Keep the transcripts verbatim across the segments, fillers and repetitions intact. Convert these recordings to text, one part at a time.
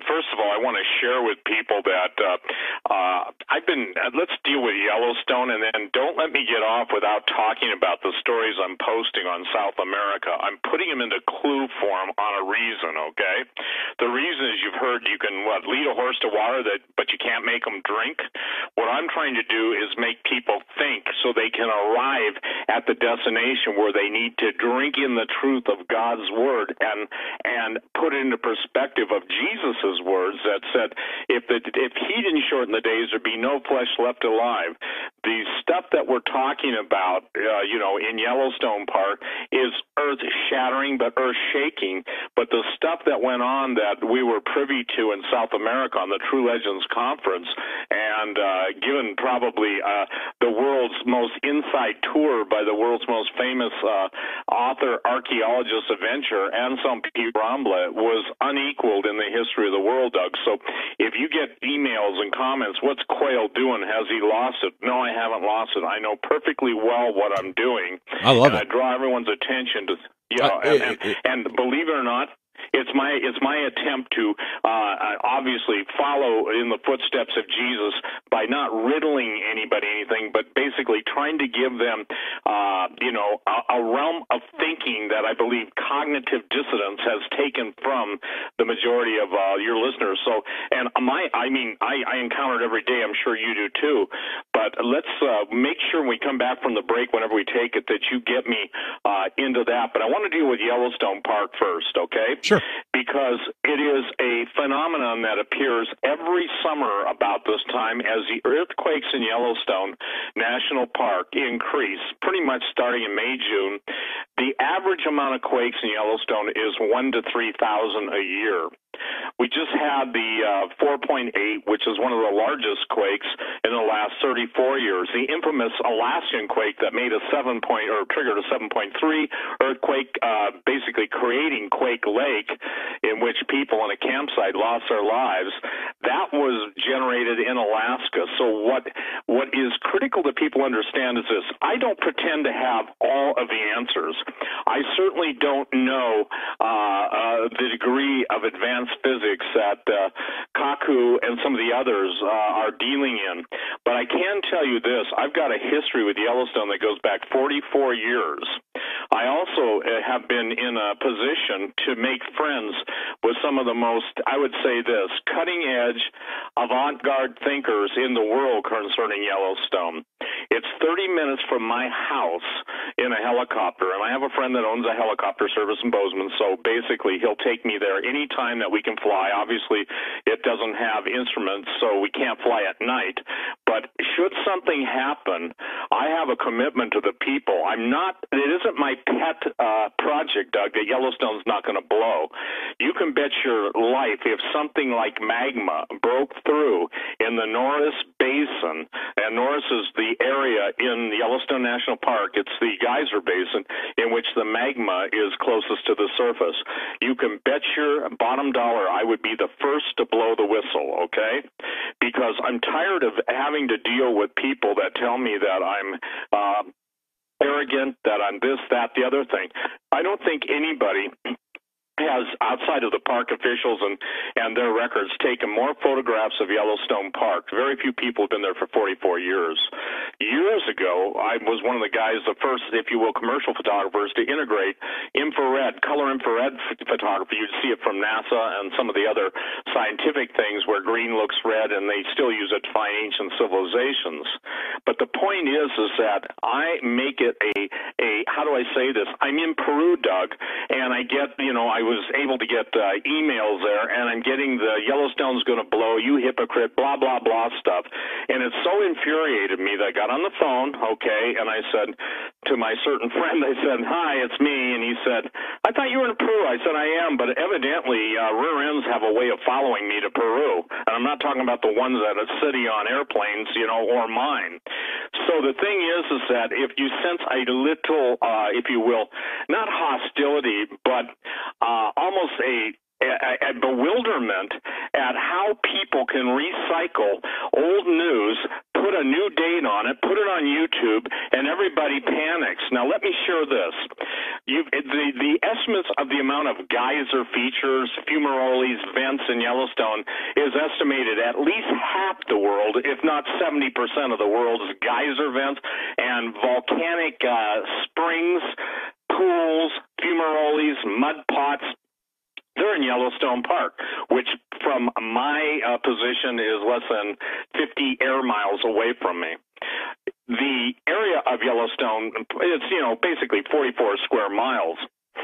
first of all, I want to share with people that uh, uh, I've been, uh, let's deal with Yellowstone, and then don't let me get off without talking about the stories I'm posting on South America. I'm putting them into clue form on a reason, okay? The reason is you've heard you can, what, lead a horse to water, that, but you can't make them drink. What I'm trying to do is make people think so they can arrive at the destination where they need to drink in the truth of God's Word and and put it into perspective of Jesus's words that said, if the, if he didn't shorten the days, there'd be no flesh left alive. The stuff that we're talking about, uh, you know, in Yellowstone Park is earth-shattering but earth-shaking. But the stuff that went on that we were privy to in South America on the True Legends Conference, and uh, given probably uh, the world's most inside tour by the world's most famous uh, author, archaeologist, adventurer, Anselm P. Rambla, was unequaled in the history of the world, Doug. So if you get emails and comments, what's Quayle doing? Has he lost it? No, I haven't lost it. I know perfectly well what I'm doing. I love and it. I draw everyone's attention to, you know, uh, and, it, and, it, and believe it or not, It's my it's my attempt to uh, obviously follow in the footsteps of Jesus by not riddling anybody anything, but basically trying to give them, uh, you know, a, a realm of thinking that I believe cognitive dissonance has taken from the majority of uh, your listeners. So, and my, I mean, I, I encounter it every day. I'm sure you do too. But let's uh, make sure when we come back from the break, whenever we take it, that you get me uh, into that. But I want to deal with Yellowstone Park first, okay? Sure. Because it is a phenomenon that appears every summer about this time as the earthquakes in Yellowstone National Park increase, pretty much starting in May, June. The average amount of quakes in Yellowstone is one to three thousand a year. We just had the uh, four point eight, which is one of the largest quakes in the last thirty-four years. The infamous Alaskan quake that made a seven point or triggered a seven point three earthquake, uh, basically creating Quake Lake, in which people in a campsite lost their lives. That was generated in Alaska. So what what is critical that people understand is this: I don't pretend to have all of the answers. I certainly don't know uh, uh, the degree of advanced physics that uh, Kaku and some of the others uh, are dealing in. But I can tell you this: I've got a history with Yellowstone that goes back forty-four years. I also have been in a position to make friends with some of the most, I would say this, cutting-edge, avant-garde thinkers in the world concerning Yellowstone. It's thirty minutes from my house in a helicopter, and I have a friend that owns a helicopter service in Bozeman, so basically he'll take me there any time that we can fly. Obviously, it doesn't have instruments, so we can't fly at night. But should something happen, I have a commitment to the people. I'm not, it isn't my pet uh, project, Doug, that Yellowstone's not going to blow. You can bet your life if something like magma broke through in the Norris Basin, and Norris is the area in Yellowstone National Park, it's the geyser basin in which the magma is closest to the surface. You can bet your bottom dollar I would be the first to blow the whistle, okay? Because I'm tired of having to deal with people that tell me that I'm uh, arrogant, that I'm this, that, the other thing. I don't think anybody has, outside of the park officials and, and their records, taken more photographs of Yellowstone Park. Very few people have been there for forty-four years. Years ago, I was one of the guys, the first, if you will, commercial photographers to integrate infrared, color infrared photography. You'd see it from NASA and some of the other scientific things where green looks red, and they still use it to find ancient civilizations. But the point is, is that I make it a, a how do I say this? I'm in Peru, Doug, and I get, you know, I was able to get uh, emails there, and I'm getting the Yellowstone's going to blow, you hypocrite, blah, blah, blah stuff. And it so infuriated me that I got on the phone, okay, and I said to my certain friend, I said, hi, it's me. And he said, I thought you were in Peru. I said, I am, but evidently uh, rear ends have a way of following me to Peru. And I'm not talking about the ones that are sitting on airplanes, you know, or mine. So the thing is, is that if you sense a little, uh, if you will, not hostility, but uh, almost a A, a bewilderment at how people can recycle old news, put a new date date on it, put it on YouTube, and everybody panics. Now, let me share this. You, the, the estimates of the amount of geyser features, fumaroles, vents in Yellowstone is estimated at least half the world, if not seventy percent of the world's geyser vents and volcanic uh, springs, pools, fumaroles, mud pots. They're in Yellowstone Park, which from my uh, position is less than fifty air miles away from me. The area of Yellowstone, it's, you know, basically forty-four square miles.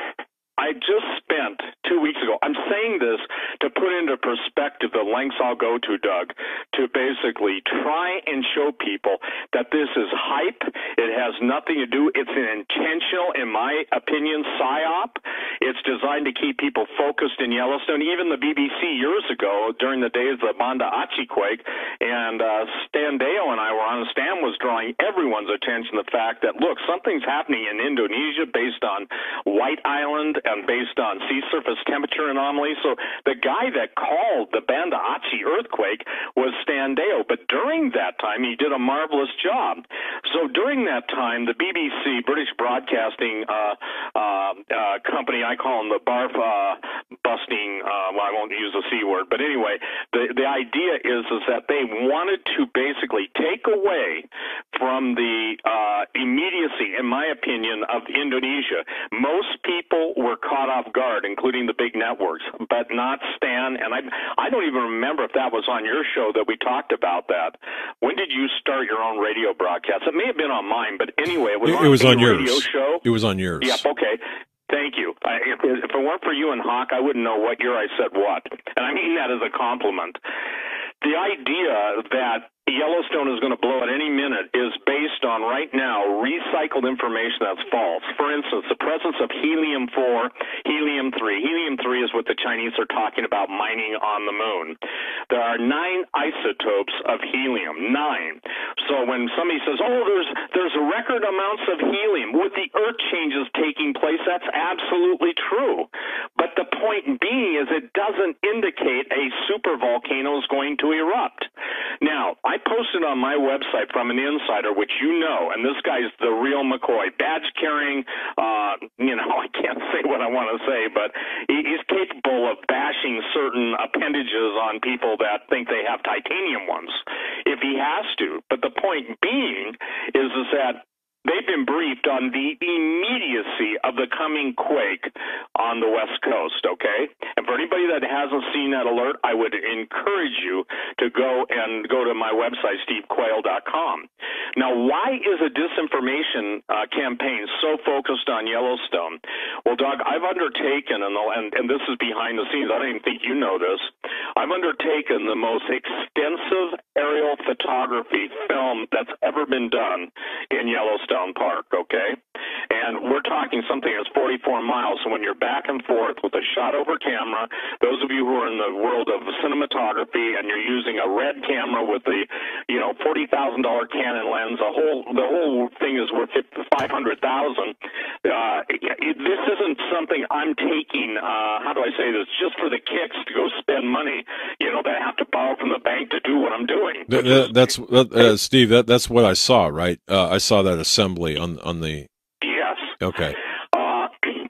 I just spent two weeks ago, I'm saying this to put into perspective the lengths I'll go to, Doug, to basically try and show people that this is hype. It has nothing to do, it's an intentional, in my opinion, psyop. It's designed to keep people focused in Yellowstone. Even the B B C years ago, during the days of the Banda Aceh quake, and uh, Stan Deo and I were on, Stan was drawing everyone's attention to the fact that, look, something's happening in Indonesia based on White Island and based on sea surface temperature anomalies. So the guy that called the Banda Aceh earthquake was Stan Deo. But during that time, he did a marvelous job. So during that time, the B B C, British Broadcasting uh, uh, uh, Company, I call them the barf uh, busting, uh, well, I won't use the C word, but anyway, the, the idea is, is that they wanted to basically take away from the uh, immediacy, in my opinion, of Indonesia. Most people were caught off guard, including the big networks, but not Stan. And I, I don't even remember if that was on your show that we talked about that. When did you start your own radio broadcast? It may have been on mine, but anyway, it was it, on it was a on radio yours. show. It was on yours. Yep. Okay. Thank you. I, if, if it weren't for you and Hawk, I wouldn't know what year I said what. And I mean that as a compliment. The idea that Yellowstone is going to blow at any minute is based on, right now, recycled information that's false. For instance, the presence of helium four, helium three. Helium three is what the Chinese are talking about mining on the moon. There are nine isotopes of helium, nine. So when somebody says, oh, there's there's record amounts of helium with the earth changes taking place, that's absolutely true. But the point being is it doesn't indicate a supervolcano is going to erupt. Now, I posted on my website from an insider, which you know, and this guy's the real McCoy, badge-carrying, uh, you know, I can't say what I want to say, but he, he's capable of bashing certain appendages on people that think they have titanium ones, if he has to. But the point being is, is that they've been briefed on the immediacy of the coming quake on the West Coast, okay? And for anybody that hasn't seen that alert, I would encourage you to go and go to my website, steve quayle dot com. Now, why is a disinformation uh, campaign so focused on Yellowstone? Well, Doug, I've undertaken, and, and, and this is behind the scenes, I don't even think you know this, I've undertaken the most extensive aerial photography film that's ever been done in Yellowstone Park, okay? And we're talking something that's forty-four miles, so when you're back and forth with a shot over camera, those of you who are in the world of cinematography and you're using a red camera with the, you know, forty thousand dollars Canon lens, the whole the whole thing is worth five hundred thousand dollars. Uh, it, this isn't something I'm taking, uh, how do I say this, just for the kicks to go spend money, you know, that I have to borrow from the bank to do what I'm doing. That, that, that's, that, uh, Steve, that, that's what I saw, right? Uh, I saw that assembly on on the... Yes. Okay. Uh,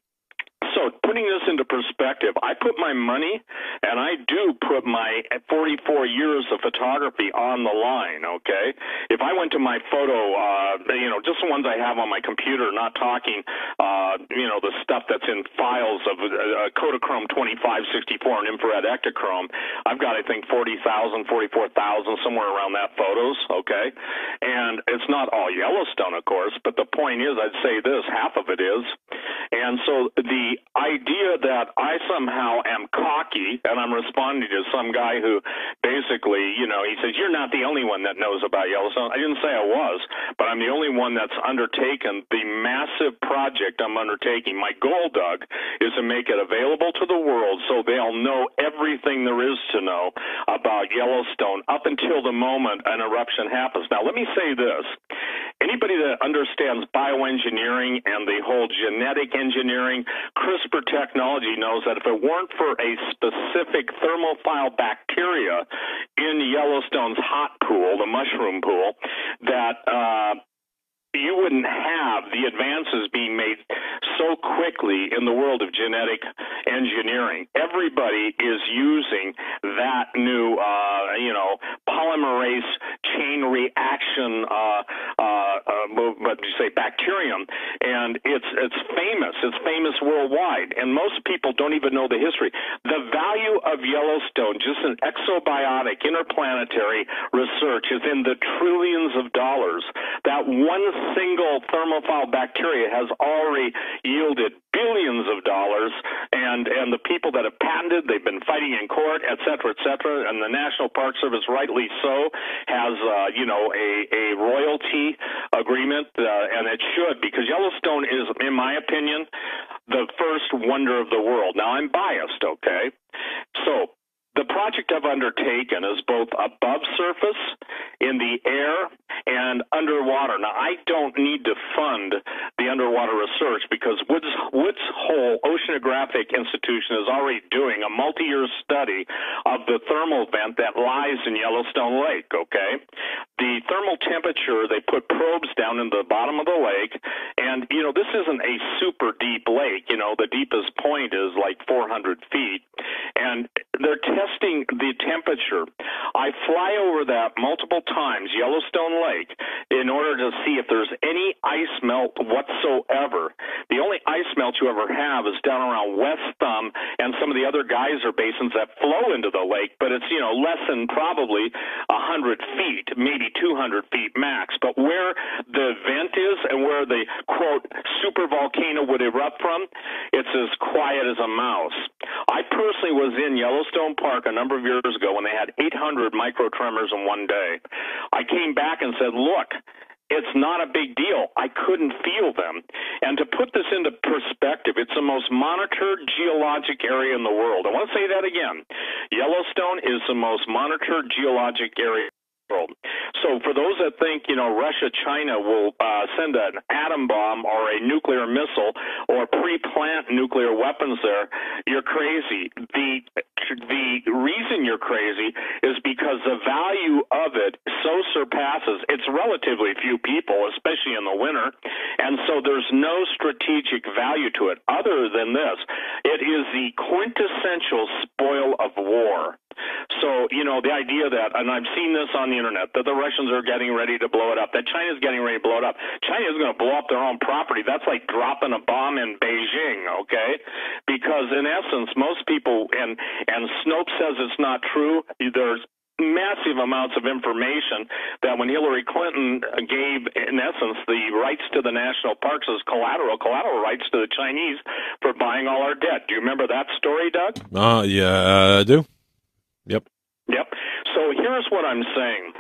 so putting this into perspective, I put my money, and I do put my forty-four years of photography on the line, okay? If I went to my photo, uh, you know, just the ones I have on my computer, not talking, uh, you know, the stuff that's in files of uh, Kodachrome twenty-five sixty-four and infrared Ektachrome, I've got, I think, forty thousand, forty-four thousand, somewhere around that photos, okay? And it's not all Yellowstone, of course, but the point is, I'd say this, half of it is. And so the idea that I somehow am cocky and I'm responding to some guy who basically, you know, he says, you're not the only one that knows about Yellowstone. I didn't say I was, but I'm the only one that's undertaken the massive project I'm undertaking. My goal, Doug, is to make it available to the world so they'll know everything there is to know about Yellowstone up until the moment an eruption happens. Now, let me say this. Anybody that understands bioengineering and the whole genetic engineering, CRISPR technology knows that if it weren't for a specific thermophile bacteria in Yellowstone's hot pool, the mushroom pool, that uh, you wouldn't have the advances being made so quickly in the world of genetic engineering. Everybody is using that new, uh, you know, polymerase chain reaction, uh, uh, uh, what do you say, bacterium, and it's it's famous. It's famous worldwide, and most people don't even know the history. The value of Yellowstone, just in exobiotic interplanetary research, is in the trillions of dollars. That one single thermophile bacteria has already yielded billions of dollars, and and the people that have patented, they've been fighting in court, et cetera, et cetera, and the National Park Service, rightly so, has, uh, you know, a, a royalty agreement, uh, and it should, because Yellowstone is, in my opinion, the first wonder of the world. Now, I'm biased, okay? So, the project I've undertaken is both above surface, in the air, and underwater. Now, I don't need to fund the underwater research because Woods, Woods Hole Oceanographic Institution is already doing a multi-year study of the thermal vent that lies in Yellowstone Lake, okay? The thermal temperature, they put probes down in the bottom of the lake, and, you know, this isn't a super deep lake. You know, the deepest point is like four hundred feet, and they're testing the temperature. I fly over that multiple times, Yellowstone Lake, in order to see if there's any ice melt whatsoever. The only ice melt you ever have is down around West Thumb and some of the other geyser basins that flow into the lake, but it's, you know, less than probably one hundred feet, maybe two hundred feet max. But where the vent is and where the, quote, super volcano would erupt from, it's as quiet as a mouse. I personally was in Yellowstone Park a number of years ago when they had eight hundred microtremors in one day. I came back and said, look, it's not a big deal. I couldn't feel them. And to put this into perspective, it's the most monitored geologic area in the world. I want to say that again. Yellowstone is the most monitored geologic area. So for those that think, you know, Russia, China will uh, send an atom bomb or a nuclear missile or pre-plant nuclear weapons there, you're crazy. The the reason you're crazy is because the value of it so surpasses, it's relatively few people, especially in the winter, and so there's no strategic value to it other than this. It is the quintessential spoil of war. So, you know, the idea that, and I've seen this on the internet, that the Russians are getting ready to blow it up, that China's getting ready to blow it up. China is going to blow up their own property. That's like dropping a bomb in Beijing, okay? Because in essence, most people, and, and Snopes says it's not true, there's massive amounts of information that when Hillary Clinton gave, in essence, the rights to the national parks as collateral, collateral rights to the Chinese for buying all our debt. Do you remember that story, Doug? Uh, yeah, I do. Yep. Yep. So here's what I'm saying.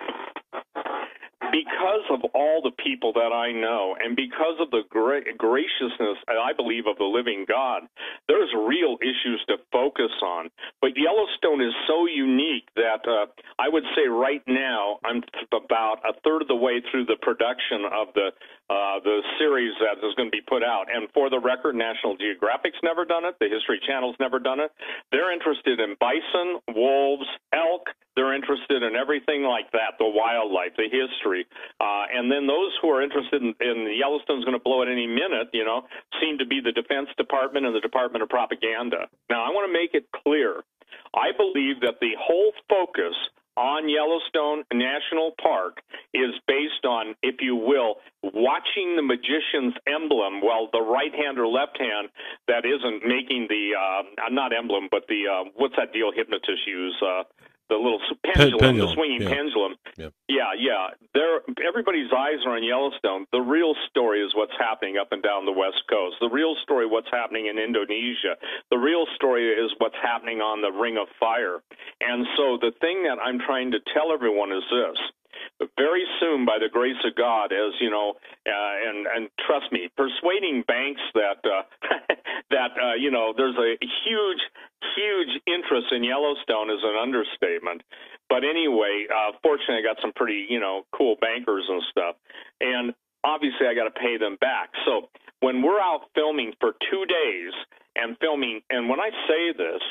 Because of all the people that I know and because of the gra- graciousness, I believe, of the living God, there's real issues to focus on. But Yellowstone is so unique that uh, I would say right now I'm th- about a third of the way through the production of the uh, the series that is going to be put out. And for the record, National Geographic's never done it. The History Channel's never done it. They're interested in bison, wolves, elk. They're interested in everything like that, the wildlife, the history. Uh, and then those who are interested in, in Yellowstone's going to blow at any minute, you know, seem to be the Defense Department and the Department of Propaganda. Now, I want to make it clear. I believe that the whole focus on Yellowstone National Park is based on, if you will, watching the magician's emblem, well, the right hand or left hand that isn't making the, uh, not emblem, but the, uh, what's that deal hypnotists use, uh, the little pendulum, pendulum. the swinging yeah. pendulum. Yeah, yeah. yeah. There, everybody's eyes are on Yellowstone. The real story is what's happening up and down the West Coast. The real story, what's happening in Indonesia. The real story is what's happening on the Ring of Fire. And so the thing that I'm trying to tell everyone is this. Very soon, by the grace of God, as you know, uh, and and trust me, persuading banks that uh, that uh, you know there's a huge, huge interest in Yellowstone is an understatement. But anyway, uh, fortunately, I got some pretty you know cool bankers and stuff, and obviously, I got to pay them back. So when we're out filming for two days and filming, and when I say this,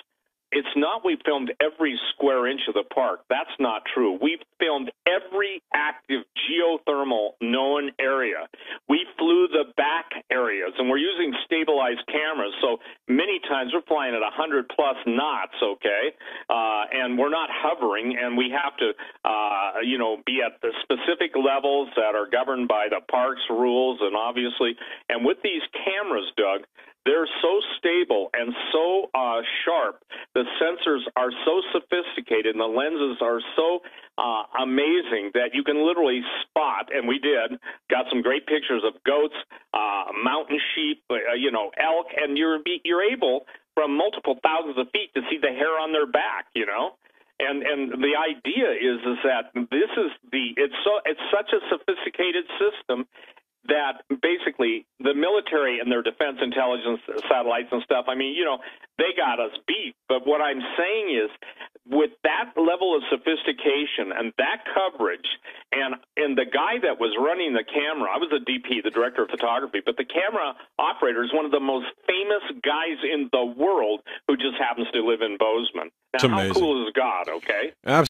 it's not we filmed every square inch of the park. That's not true. We've filmed every active geothermal known area. We flew the back areas, and we're using stabilized cameras. So many times we're flying at one hundred plus knots, okay? Uh, and we're not hovering, and we have to, uh, you know, be at the specific levels that are governed by the park's rules, and obviously, and with these cameras, Doug, they're so stable and so uh, sharp. The sensors are so sophisticated, and the lenses are so uh, amazing that you can literally spot, and we did, got some great pictures of goats, uh, mountain sheep, uh, you know, elk, and you're, you're able from multiple thousands of feet to see the hair on their back, you know? And and the idea is is that this is the it's so it's such a sophisticated system that basically the military and their defense intelligence satellites and stuff, I mean, you know, they got us beat. But what I'm saying is with that level of sophistication and that coverage, and and the guy that was running the camera, I was the D P, the director of photography, but the camera operator is one of the most famous guys in the world who just happens to live in Bozeman. Now, how cool is God, okay? Absolutely.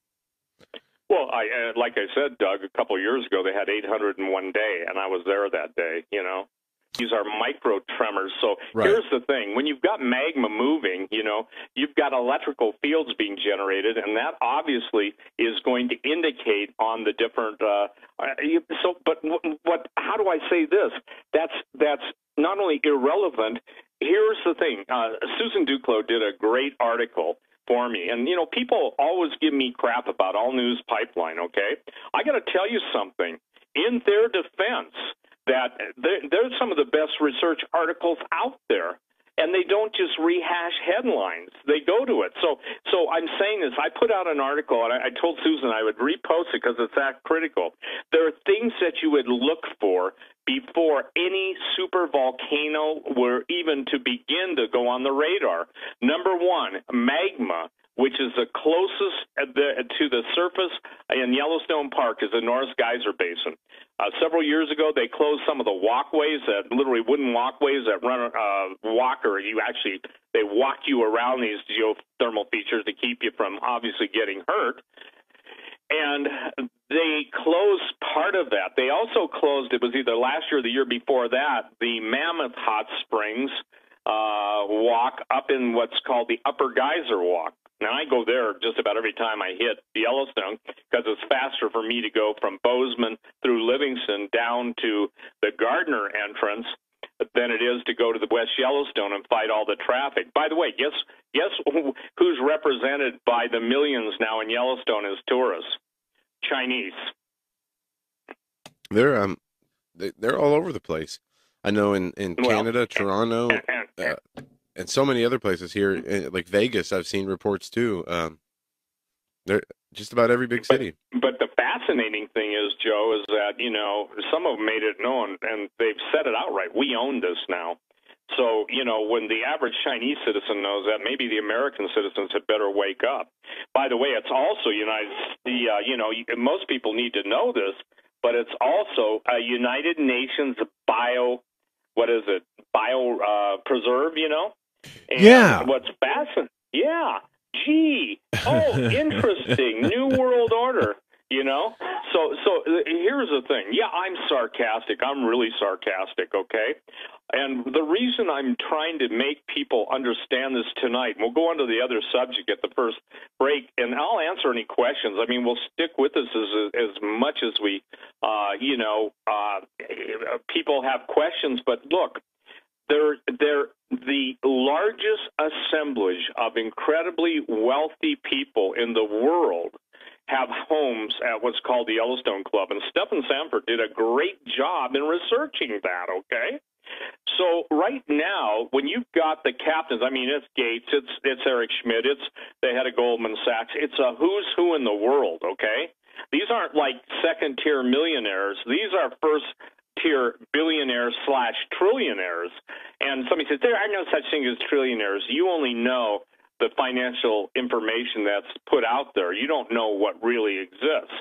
Well, I, uh, like I said, Doug, a couple of years ago, they had eight hundred in one day, and I was there that day, you know. These are micro tremors. So right. Here's the thing. When you've got magma moving, you know, you've got electrical fields being generated, and that obviously is going to indicate on the different uh, – so, but what, what? How do I say this? That's, that's not only irrelevant. Here's the thing. Uh, Susan Duclos did a great article for me. And, you know, people always give me crap about All News Pipeline, okay? I got to tell you something. In their defense, that there's some of the best research articles out there, and they don't just rehash headlines. They go to it. So so I'm saying this. I put out an article, and I, I told Susan I would repost it because it's that critical. There are things that you would look for before any super volcano were even to begin to go on the radar. Number one, magma, which is the closest to the surface in Yellowstone Park, is the Norris Geyser Basin. Uh, several years ago, they closed some of the walkways, that literally wooden walkways that run uh, walk, or you actually, they walk you around these geothermal features to keep you from obviously getting hurt. And they closed part of that. They also closed, it was either last year or the year before that, the Mammoth Hot Springs uh, walk up in what's called the Upper Geyser Walk. Now, I go there just about every time I hit Yellowstone because it's faster for me to go from Bozeman through Livingston down to the Gardner entrance than it is to go to the West Yellowstone and fight all the traffic. By the way, guess, guess who's represented by the millions now in Yellowstone as tourists? Chinese. They're um, they, they're all over the place. I know in, in well, Canada, Toronto, and, and, and, uh, and so many other places here, like Vegas, I've seen reports too. Um, they're just about every big city. But, but the fascinating thing is, Joe, is that, you know, some of them made it known, and they've said it outright. We own this now. So, you know, when the average Chinese citizen knows that, maybe the American citizens had better wake up. By the way, it's also United, the uh, you know, most people need to know this, but it's also a United Nations bio, what is it, bio uh, preserve, you know? And yeah. What's fascinating, yeah, gee, oh, interesting, New World Order, you know? So, so here's the thing. Yeah, I'm sarcastic. I'm really sarcastic, okay? And the reason I'm trying to make people understand this tonight, and we'll go on to the other subject at the first break, and I'll answer any questions. I mean, we'll stick with this as as much as we, uh, you know, uh, people have questions. But look, they're, they're the largest assemblage of incredibly wealthy people in the world have homes at what's called the Yellowstone Club. And Stephen Sanford did a great job in researching that, okay? So right now, when you've got the captains, I mean, it's Gates, it's it's Eric Schmidt, it's the head of Goldman Sachs, it's a who's who in the world, okay? These aren't like second-tier millionaires. These are first-tier billionaires slash trillionaires. And somebody says, there are no such thing as trillionaires. You only know the financial information that's put out there. You don't know what really exists.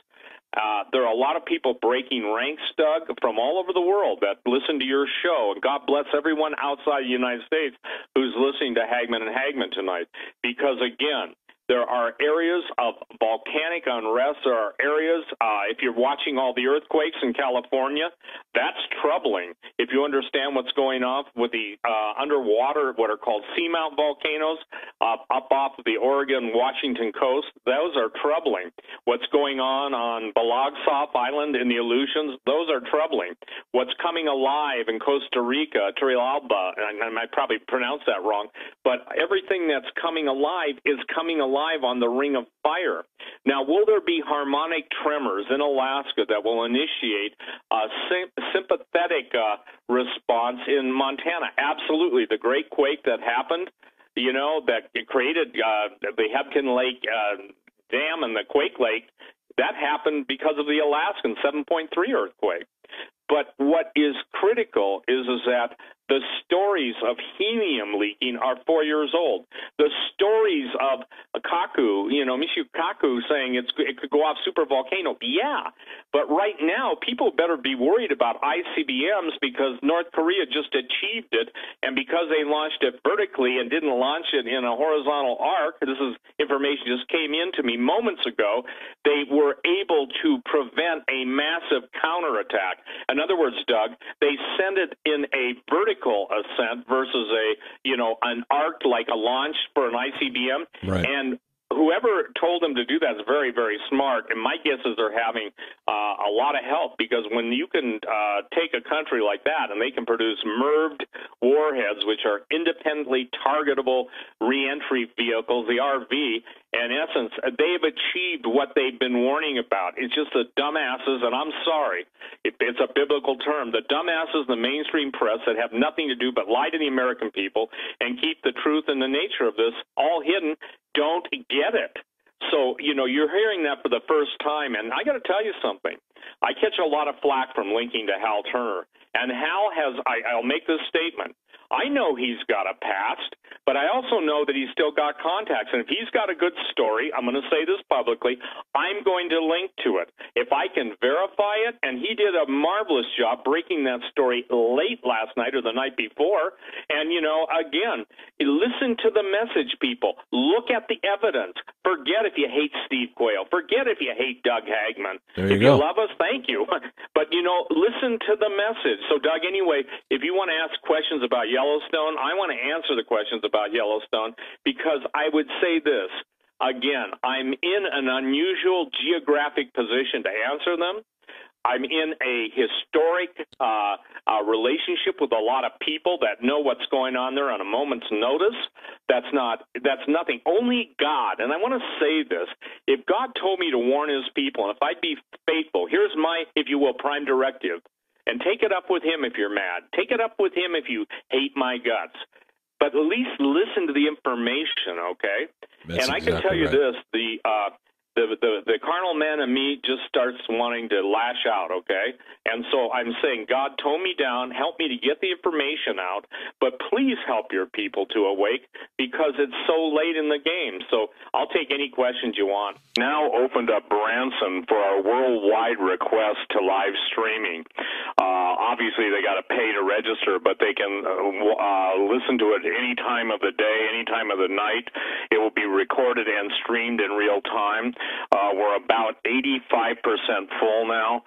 Uh, there are a lot of people breaking ranks, Doug, from all over the world that listen to your show. And God bless everyone outside the United States who's listening to Hagmann and Hagmann tonight. Because, again, there are areas of volcanic unrest. There are areas, uh, if you're watching all the earthquakes in California, that's troubling. If you understand what's going on with the uh, underwater, what are called seamount volcanoes, uh, up off of the Oregon-Washington coast, those are troubling. What's going on on Balagsaw Island in the Aleutians, those are troubling. What's coming alive in Costa Rica, Turrialba, and I might probably pronounce that wrong, but everything that's coming alive is coming alive on the Ring of Fire. Now, will there be harmonic tremors in Alaska that will initiate a sim- sympathetic uh, response in Montana? Absolutely. The great quake that happened, you know, that created uh, the Hebgen Lake uh, Dam and the Quake Lake, that happened because of the Alaskan seven point three earthquake. But what is critical is, is that the stories of helium leaking are four years old. The stories of Kaku, you know, Michio Kaku saying it's, it could go off supervolcano. Yeah, but right now people better be worried about I C B Ms because North Korea just achieved it, and because they launched it vertically and didn't launch it in a horizontal arc, this is information just came in to me moments ago, they were able to prevent a massive counterattack. In other words, Doug, they sent it in a vertical ascent versus a, you know, an arc like a launch for an I C B M. Right. And whoever told them to do that is very, very smart. And my guess is they're having uh, a lot of help, because when you can uh, take a country like that and they can produce MIRVed warheads, which are independently targetable reentry vehicles, the R V, in essence, they've achieved what they've been warning about. It's just the dumbasses, and I'm sorry, it, it's a biblical term, the dumbasses in the mainstream press that have nothing to do but lie to the American people and keep the truth and the nature of this all hidden, don't get it. So, you know, you're hearing that for the first time, and I got to tell you something. I catch a lot of flack from linking to Hal Turner, and Hal has, I, I'll make this statement, I know he's got a past, but I also know that he's still got contacts. And if he's got a good story, I'm going to say this publicly, I'm going to link to it. If I can verify it, and he did a marvelous job breaking that story late last night or the night before. And, you know, again, listen to the message, people. Look at the evidence. Forget if you hate Steve Quayle. Forget if you hate Doug Hagmann. There you if go. you love us, thank you. But, you know, listen to the message. So, Doug, anyway, if you want to ask questions about Yellowstone, I want to answer the questions about Yellowstone, because I would say this. Again, I'm in an unusual geographic position to answer them. I'm in a historic uh, uh, relationship with a lot of people that know what's going on there on a moment's notice. That's not, that's nothing. Only God, and I want to say this, if God told me to warn his people, and if I'd be faithful, here's my, if you will, prime directive, and take it up with him if you're mad. Take it up with him if you hate my guts. But at least listen to the information, okay? That's and I exactly can tell you right. this, the uh, The, the the carnal man in me just starts wanting to lash out, okay? And so I'm saying, God, tone me down, help me to get the information out, but please help your people to awake, because it's so late in the game. So I'll take any questions you want. Now opened up Branson for our worldwide request to live streaming. Uh, obviously, they got to pay to register, but they can uh, uh, listen to it any time of the day, any time of the night. It will be recorded and streamed in real time. Uh, we're about eighty-five percent full now,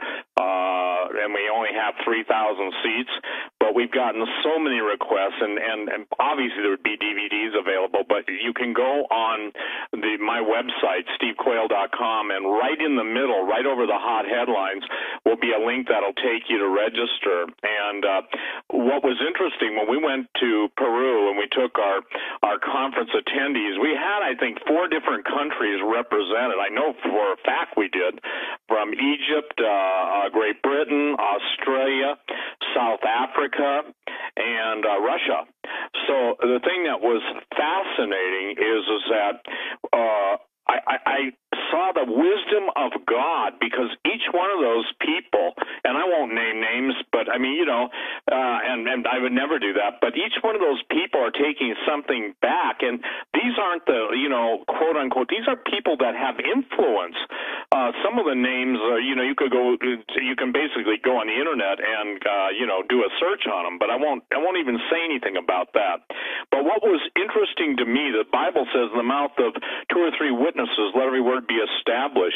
uh, and we only have three thousand seats, but we've gotten so many requests, and, and, and obviously there would be D V Ds available, but you can go on the my website, steve quayle dot com, and right in the middle, right over the hot headlines, will be a link that'll take you to register. And uh, what was interesting, when we went to Peru and we took our, our conference attendees, we had, I think, four different countries represented. I know for a fact we did, from Egypt, uh, uh, Great Britain, Australia, South Africa, and uh, Russia. So the thing that was fascinating is, is that uh, I, I, I saw the wisdom of God, because each one of those people, and I won't name names, but I mean, you know, uh, and, and I would never do that. But each one of those people are taking something back. And these aren't the, you know, quote unquote, these are people that have influence. Uh, some of the names, uh, you know, you could go, you can basically go on the internet and, uh, you know, do a search on them. But I won't, I won't even say anything about that. But what was interesting to me, the Bible says, in the mouth of two or three witnesses, let every word be established.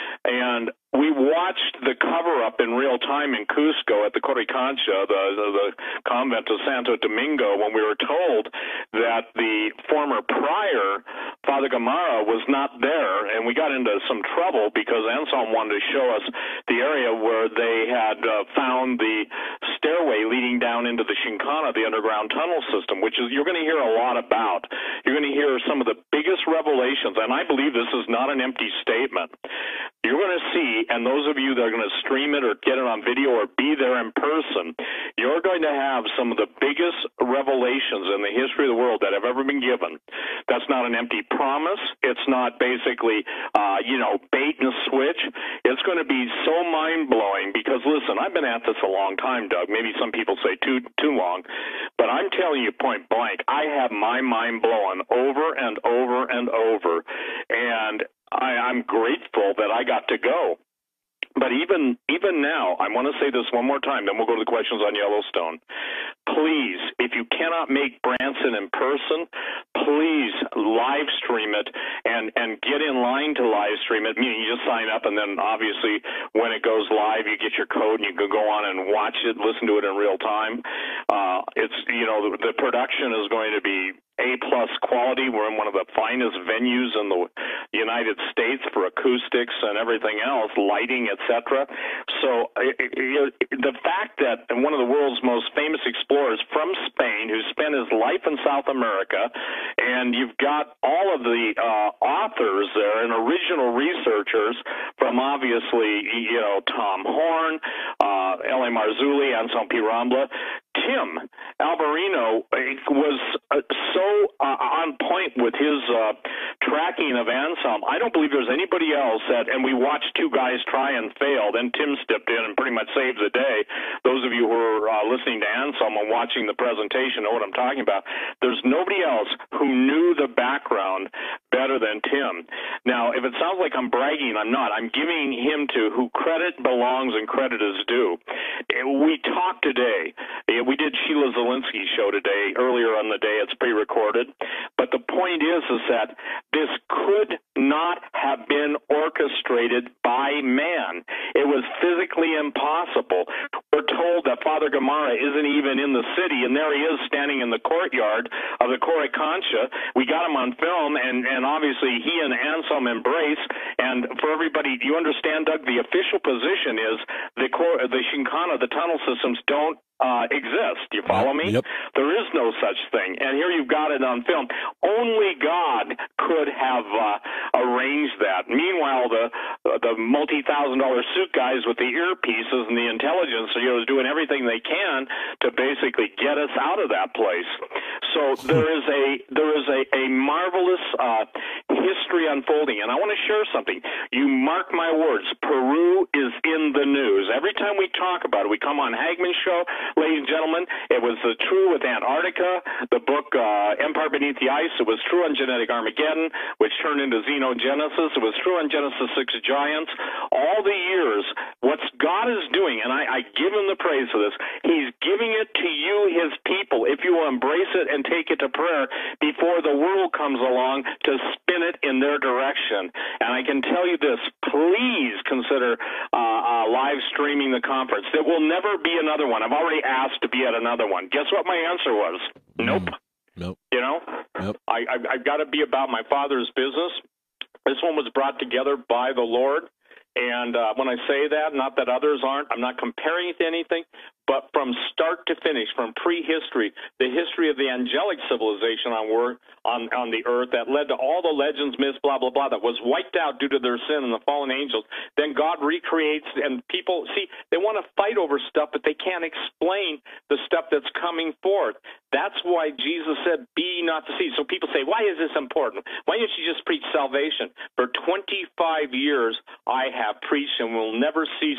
And we watched the cover-up in real time in Cusco at the Coricancha, the, the, the convent of Santo Domingo, when we were told that the former prior, Father Gamarra, was not there. And we got into some trouble because Anselm wanted to show us the area where they had uh, found the stairway leading down into the Shinkana, the underground tunnel system, which is you're going to hear a lot about. You're going to hear some of the biggest revelations, and I believe this is not an empty statement. You're going to see, and those of you that are going to stream it or get it on video or be there in person, you're going to have some of the biggest revelations in the history of the world that have ever been given. That's not an empty promise. It's not basically, uh, you know, bait and switch. It's going to be so mind-blowing because, listen, I've been at this a long time, Doug. Maybe some people say too too long, but I'm telling you point blank, I have my mind blown over and over and over, and I, I'm grateful that I got to go. But even even now, I want to say this one more time, then we'll go to the questions on Yellowstone. Please, if you cannot make Branson in person, please live stream it and, and get in line to live stream it. Meaning you just sign up, and then obviously when it goes live, you get your code and you can go on and watch it, listen to it in real time. Uh, it's, you know, the, the production is going to be A-plus quality. We're in one of the finest venues in the United States for acoustics and everything else, lighting, et cetera. So it, it, the fact that one of the world's most famous explorers from Spain, who spent his life in South America, and you've got all of the uh, authors there and original researchers from obviously, you know, Tom Horn, uh, L A Marzulli, Anselm P. Rambla. Tim Alberino was uh, so uh, on point with his uh, tracking of Anselm. I don't believe there's anybody else that, and we watched two guys try and fail, then Tim stepped in and pretty much saved the day. Those of you who are uh, listening to Anselm and watching the presentation know what I'm talking about. There's nobody else who knew the background better than Tim. Now, if it sounds like I'm bragging, I'm not. I'm giving him to who credit belongs and credit is due. We talked today. We did Sheila Zielinski's show today, earlier on the day. It's pre-recorded. But the point is, is that this could not have been orchestrated by man. It was physically impossible. We're told that Father Gamarra isn't even in the city, and there he is standing in the courtyard of the Coricancha. We got him on film, and, and obviously he and Anselm embrace. And for everybody, you understand, Doug, the official position is the, the Shinkana, the tunnel systems, don't Uh, exist. You follow me? Yep. There is no such thing. And here you've got it on film. Only God could have uh, arranged that. Meanwhile, the uh, the multi-thousand dollar suit guys with the earpieces and the intelligence, you know, is doing everything they can to basically get us out of that place. So there is a there is a, a marvelous uh, history unfolding. And I want to share something. You mark my words, Peru is in the news. Every time we talk about it, we come on Hagmann's show. Ladies and gentlemen, it was uh, true with Antarctica, the book uh, Empire Beneath the Ice. It was true on Genetic Armageddon, which turned into Xenogenesis. It was true on Genesis Six Giants. All the years, what God is doing, and I, I give him the praise for this, he's giving it to you, his people, if you will embrace it and take it to prayer before the world comes along to spin it in their direction. And I can tell you this, please consider uh, uh, live streaming the conference. There will never be another one. I've already asked to be at another one. Guess what my answer was? Nope. Mm, nope. You know, nope. I, I, I've got to be about my Father's business. This one was brought together by the Lord. And uh, when I say that, not that others aren't, I'm not comparing it to anything, but from start to finish, from prehistory, the history of the angelic civilization on, word, on, on the earth that led to all the legends, myths, blah, blah, blah, that was wiped out due to their sin and the fallen angels. Then God recreates, and people, see, they want to fight over stuff, but they can't explain the stuff that's coming forth. That's why Jesus said, be not deceived. So people say, why is this important? Why didn't you just preach salvation? For twenty-five years, I have preached and will never cease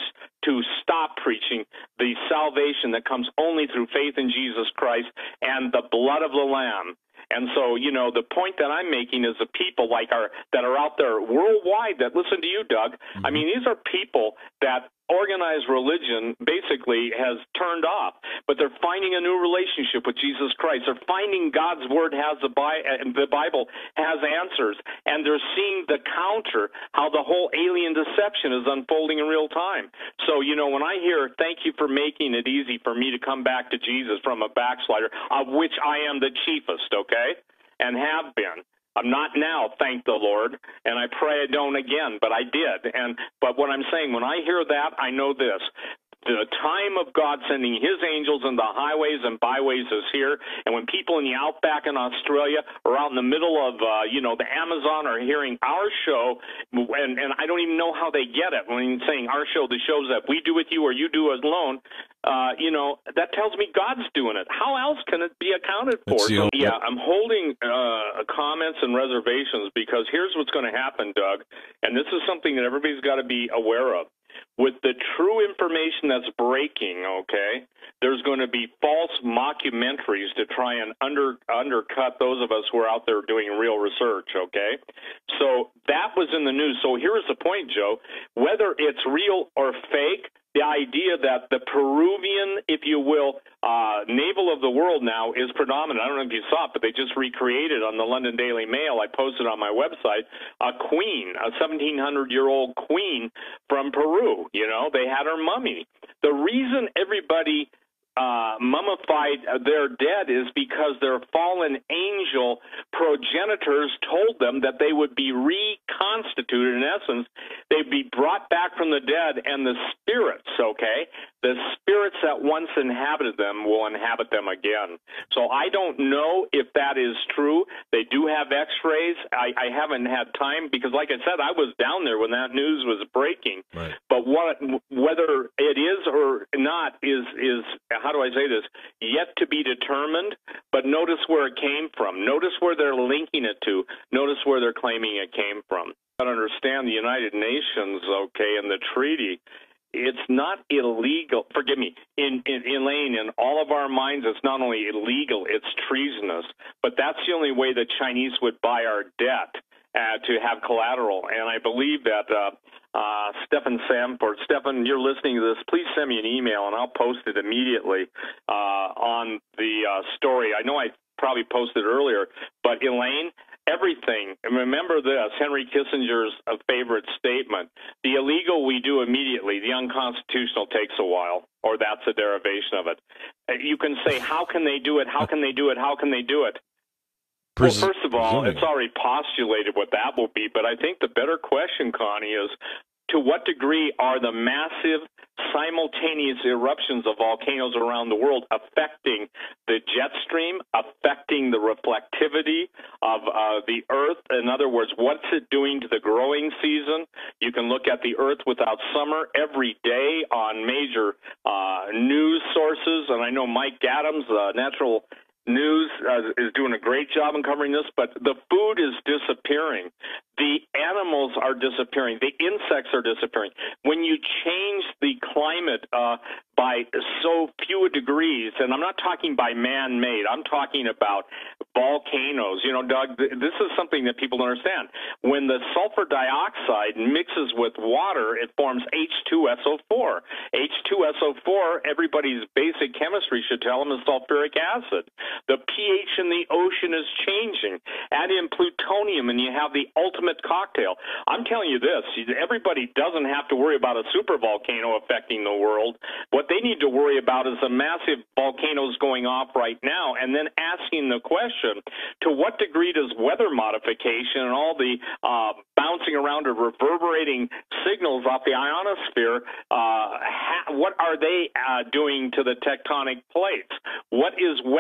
to stop preaching the salvation that comes only through faith in Jesus Christ and the blood of the Lamb. And so, you know, the point that I'm making is the people like our that are out there worldwide that listen to you, Doug. Mm-hmm. I mean, these are people that organized religion basically has turned off, but they're finding a new relationship with Jesus Christ. They're finding God's Word has the, Bi- the Bible has answers, and they're seeing the counter, how the whole alien deception is unfolding in real time. So, you know, when I hear, thank you for making it easy for me to come back to Jesus from a backslider, of which I am the chiefest, okay, and have been. I'm not now, thank the Lord, and I pray I don't again, but I did. And but what I'm saying, when I hear that, I know this. The time of God sending his angels in the highways and byways is here. And when people in the outback in Australia or out in the middle of, uh, you know, the Amazon are hearing our show, and, and I don't even know how they get it when I'm saying our show, the shows that we do with you or you do alone, uh, you know, that tells me God's doing it. How else can it be accounted for? So, yeah, I'm holding uh, comments and reservations because here's what's going to happen, Doug, and this is something that everybody's got to be aware of. With the true information that's breaking, okay, there's going to be false mockumentaries to try and under undercut those of us who are out there doing real research, okay? So that was in the news. So here's the point, Joe. Whether it's real or fake, the idea that the Peruvian, if you will, uh, navel of the world now is predominant. I don't know if you saw it, but they just recreated on the London Daily Mail. I posted on my website a queen, a seventeen hundred year old queen from Peru. You know, they had her mummy. The reason everybody uh, mummified their dead is because their fallen angel progenitors told them that they would be reconstituted. In essence, they'd be brought back from the dead, and the spirits, okay, the spirits that once inhabited them will inhabit them again. So I don't know if that is true. They do have x-rays. I, I haven't had time because, like I said, I was down there when that news was breaking. Right. But what, whether it is or not is, is, how do I say this, yet to be determined. But notice where it came from. Notice where they're linking it to. Notice where they're claiming it came from. I understand the United Nations, okay, and the treaty, it's not illegal. Forgive me, in, in Elaine, in all of our minds, it's not only illegal, it's treasonous. But that's the only way the Chinese would buy our debt uh, to have collateral. And I believe that uh, uh, Stephen Samford, Stephen, you're listening to this, please send me an email, and I'll post it immediately uh, on the uh, story. I know I probably posted earlier, but Elaine, everything, and remember this, Henry Kissinger's a favorite statement, the illegal we do immediately, the unconstitutional takes a while, or that's a derivation of it. You can say, how can they do it, how can they do it, how can they do it? Well, first of all, it's already postulated what that will be, but I think the better question, Connie, is to what degree are the massive simultaneous eruptions of volcanoes around the world affecting the jet stream, affecting the reflectivity of uh, the Earth? In other words, what's it doing to the growing season? You can look at the Earth without summer every day on major uh, news sources, and I know Mike Adams, uh, Natural News, uh, is doing a great job in covering this, but the food is disappearing. The animals are disappearing. The insects are disappearing. When you change the climate uh, by so few degrees, and I'm not talking by man-made, I'm talking about volcanoes. You know, Doug, this is something that people don't understand. When the sulfur dioxide mixes with water, it forms H two S O four. H two S O four, everybody's basic chemistry should tell them, is sulfuric acid. The pH in the ocean is changing. Add in plutonium, and you have the ultimate cocktail. I'm telling you this, everybody doesn't have to worry about a supervolcano affecting the world. What they need to worry about is the massive volcanoes going off right now, and then asking the question, to what degree does weather modification and all the uh, bouncing around or reverberating signals off the ionosphere, uh, ha- what are they uh, doing to the tectonic plates? What is weather doing?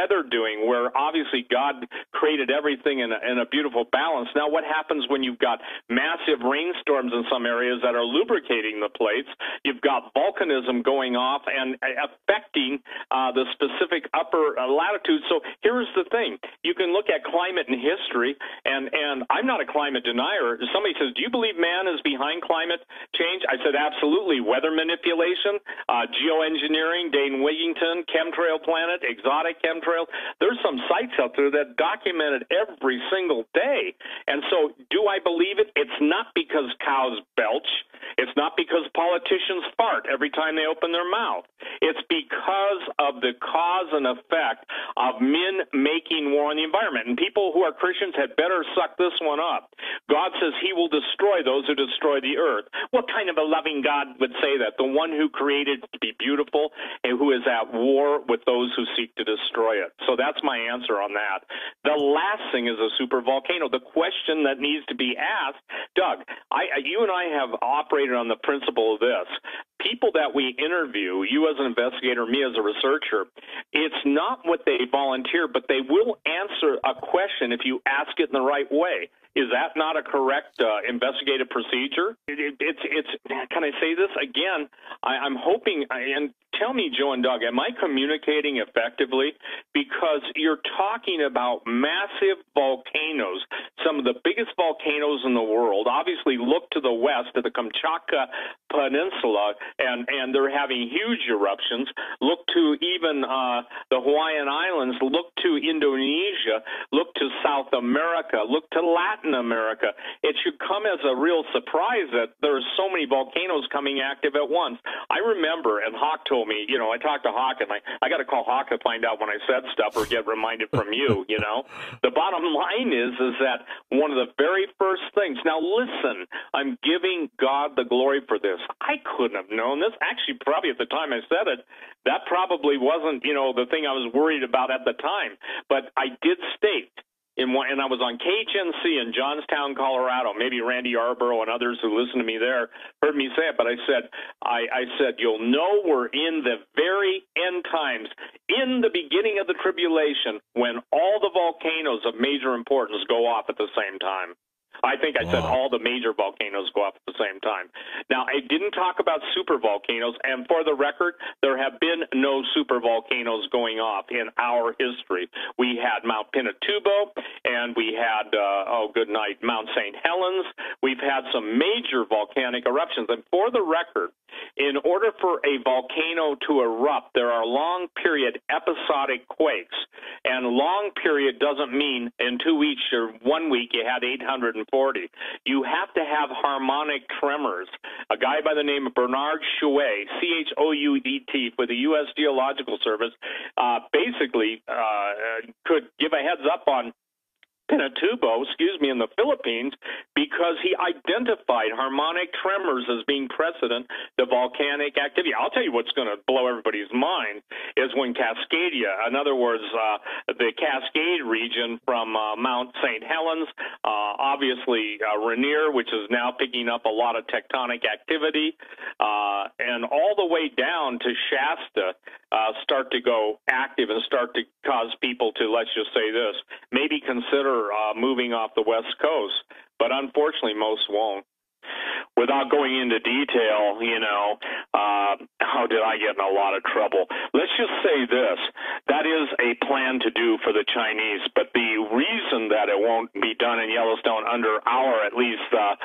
doing, where obviously God created everything in a, in a beautiful balance. Now, what happens when you've got massive rainstorms in some areas that are lubricating the plates? You've got volcanism going off and affecting uh, the specific upper uh, latitudes. So here's the thing. You can look at climate and history, and, and I'm not a climate denier. Somebody says, do you believe man is behind climate change? I said, absolutely. Weather manipulation, uh, geoengineering, Dane Wigington, Chemtrail Planet, exotic chemtrails. There's some sites out there that document it every single day. And so do I believe it? It's not because cows belch. It's not because politicians fart every time they open their mouth. It's because of the cause and effect of men making war on the environment. And people who are Christians had better suck this one up. God says he will destroy those who destroy the earth. What kind of a loving God would say that? The one who created it to be beautiful and who is at war with those who seek to destroy it. So that's my answer on that. The last thing is a super volcano. The question that needs to be asked, Doug, I, you and I have operated on the principle of this. People that we interview, you as an investigator, me as a researcher, it's not what they volunteer, but they will answer a question if you ask it in the right way. Is that not a correct uh, investigative procedure? It, it, it's, it's. Can I say this again? I, I'm hoping, and tell me, Joe and Doug, am I communicating effectively? Because you're talking about massive volcanoes, some of the biggest volcanoes in the world. Obviously, look to the west at the Kamchatka Peninsula, and, and they're having huge eruptions. Look to even uh, the Hawaiian Islands. Look to Indonesia. Look to South America. Look to Latin America. It should come as a real surprise that there's so many volcanoes coming active at once. I remember, and Hawk told me, you know, I talked to Hawk, and I, I got to call Hawk to find out when I said stuff or get reminded from you, you know. The bottom line is, is that one of the very first things, now listen, I'm giving God the glory for this. I couldn't have known this. Actually, probably at the time I said it, that probably wasn't, you know, the thing I was worried about at the time. But I did state, In one, and I was on K H N C in Johnstown, Colorado. Maybe Randy Arborough and others who listen to me there heard me say it, but I said, I, I said, you'll know we're in the very end times, in the beginning of the tribulation, when all the volcanoes of major importance go off at the same time. I think I wow. said all the major volcanoes go off at the same time. Now, I didn't talk about super volcanoes, and for the record, there have been no super volcanoes going off in our history. We had Mount Pinatubo, and we had, uh, oh, good night, Mount Saint Helens. We've had some major volcanic eruptions, and for the record, in order for a volcano to erupt, there are long-period episodic quakes, and long period doesn't mean in two weeks or one week you had eight hundred forty. You have to have harmonic tremors. A guy by the name of Bernard Chouet, C H O U E T, for the U S Geological Service, uh, basically uh, could give a heads up on Pinatubo, excuse me, in the Philippines, because he identified harmonic tremors as being precedent to volcanic activity. I'll tell you what's going to blow everybody's mind is when Cascadia, in other words, uh, the Cascade region from uh, Mount Saint Helens, uh, obviously uh, Rainier, which is now picking up a lot of tectonic activity, uh, and all the way down to Shasta, uh, start to go active and start to cause people to, let's just say this, maybe consider Uh, moving off the West Coast, but unfortunately most won't. Without going into detail, you know, uh, how did I get in a lot of trouble? Let's just say this. That is a plan to do for the Chinese, but the reason that it won't be done in Yellowstone under our, at least, uh,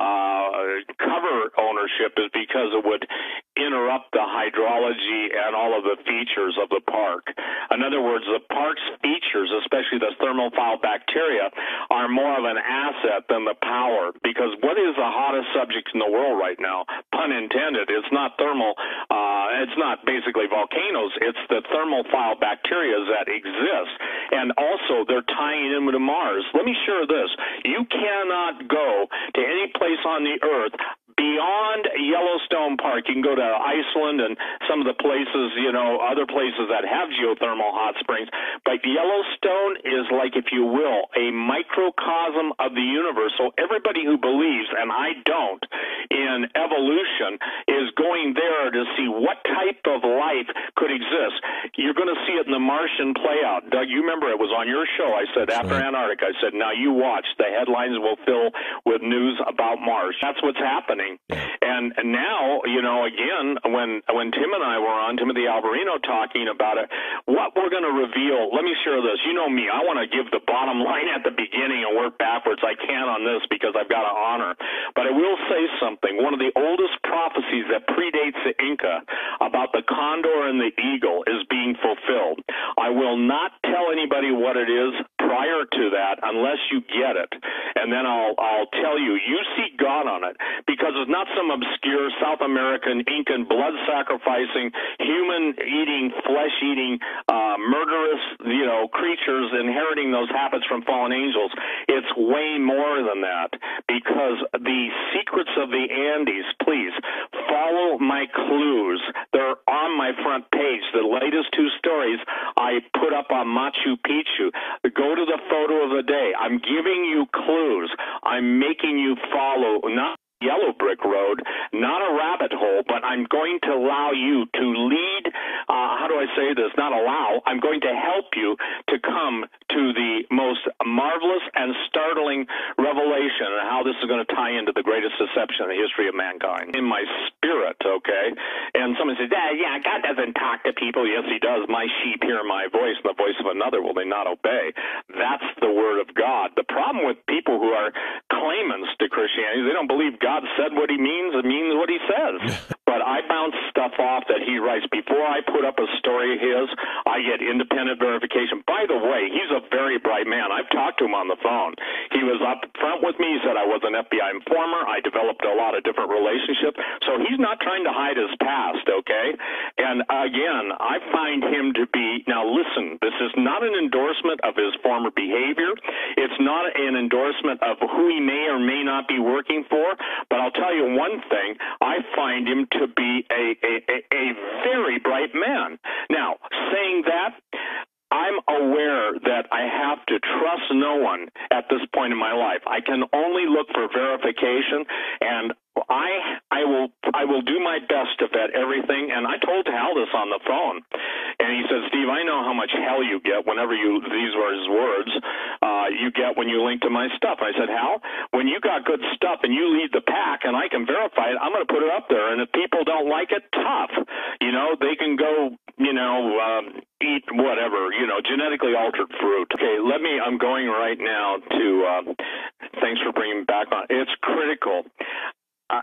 uh, cover ownership is because it would interrupt the hydrology and all of the features of the park. In other words, the park's features, especially the thermophile bacteria, are more of an asset than the power, because what is the hottest subject in the world right now, pun intended, it's not thermal, uh, it's not basically volcanoes, it's the thermophile bacteria that exist, and also they're tying in with Mars. Let me share this. You cannot go to any place on the earth beyond Yellowstone Park, you can go to Iceland and some of the places, you know, other places that have geothermal hot springs. But Yellowstone is like, if you will, a microcosm of the universe. So everybody who believes, and I don't, in evolution is going there to see what type of life could exist. You're going to see it in the Martian play out. Doug, you remember it was on your show. I said, after right. Antarctica, I said, now you watch. The headlines will fill with news about Mars. That's what's happening. And, and now, you know, again, when when Tim and I were on, Timothy Alvarino, talking about it, what we're going to reveal, let me share this. You know me, I want to give the bottom line at the beginning and work backwards. I can't on this because I've got to honor. But I will say something. One of the oldest prophecies that predates the Inca about the condor and the eagle is being fulfilled. I will not tell anybody what it is prior to that unless you get it. And then I'll I'll tell you, you see God on it, because it's not some obscure South American, Incan, blood-sacrificing, human-eating, flesh-eating, uh, murderous, you know, creatures inheriting those habits from fallen angels. It's way more than that, because the secrets of the Andes, please, follow my clues. They're on my front page. The latest two stories I put up on Machu Picchu. Go to the photo of the day. I'm giving you clues. I'm making you follow, not yellow brick road, not a rabbit hole, but I'm going to allow you to lead, uh, how do I say this, not allow, I'm going to help you to come to the most marvelous and startling revelation and how this is going to tie into the greatest deception in the history of mankind. In my spirit, okay? And someone says, yeah, yeah, God doesn't talk to people. Yes, he does. My sheep hear my voice, and the voice of another will they not obey. That's the word of God. The problem with people who are claimants to Christianity, they don't believe God God said what he means, it means what he says. But I bounce stuff off that he writes. Before I put up a story of his, I get independent verification. By the way, he's a very bright man. I've talked to him on the phone. He was up front with me. He said I was an F B I informer. I developed a lot of different relationships. So he's not trying to hide his past, okay? And again, I find him to be, now listen, this is not an endorsement of his former behavior. It's not an endorsement of who he may or may not be working for. But I'll tell you one thing, I find him to be a, a, a, a very bright man. Now, saying that, I'm aware that I have to trust no one at this point in my life. I can only look for verification, and I I will I will do my best to vet everything. And I told Hal this on the phone, and he said, Steve, I know how much hell you get whenever you, these were his words, uh, you get when you link to my stuff. I said, Hal, when you got good stuff and you lead the pack and I can verify it, I'm going to put it up there. And if people don't like it, tough. You know, they can go, you know, um, eat whatever, you know, genetically altered fruit. Okay, let me, I'm going right now to, uh, thanks for bringing me back on. It's critical. I,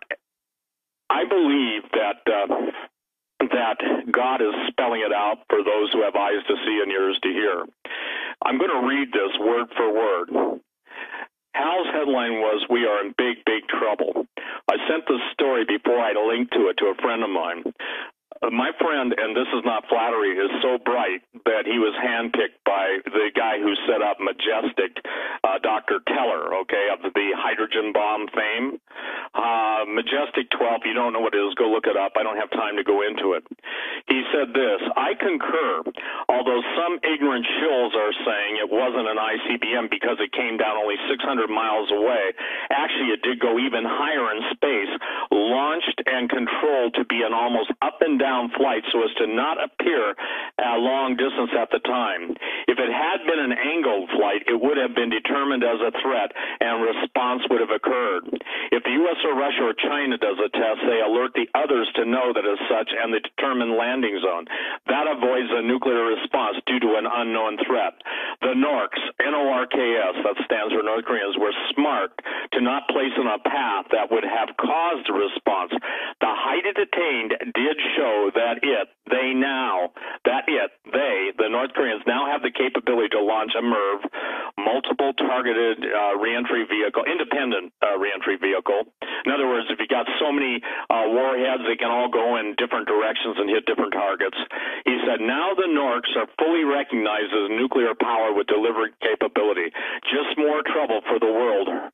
I believe that uh, that God is spelling it out for those who have eyes to see and ears to hear. I'm going to read this word for word. Hal's headline was, "We are in big, big trouble." I sent this story before I linked to it to a friend of mine. Uh, my friend, and this is not flattery, is so bright that he was handpicked by the guy who set up Majestic, uh, Doctor Teller, okay, of the hydrogen bomb fame. Uh, Majestic twelve, you don't know what it is, go look it up. I don't have time to go into it. He said this, "I concur, although some ignorant shills are saying it wasn't an I C B M because it came down only six hundred miles away. Actually, it did go even higher in space, launched and controlled to be an almost up and down flight so as to not appear a long distance at the time. If it had been an angled flight, it would have been determined as a threat and response would have occurred. If the U S or Russia or China does a test, they alert the others to know that as such and the determined landing zone. That avoids a nuclear response due to an unknown threat. The Norks, N O R K S, that stands for North Koreans, were smart to not place on a path that would have caused a response. The height it attained did show that it, they now, that it, they, the North Koreans now have the capability to launch a MIRV, multiple targeted uh, reentry vehicle, independent uh, reentry vehicle. In other words, if you got so many uh, warheads, they can all go in different directions and hit different targets. He said, now the Norks are fully recognized as nuclear power with delivery capability. Just more trouble for the world.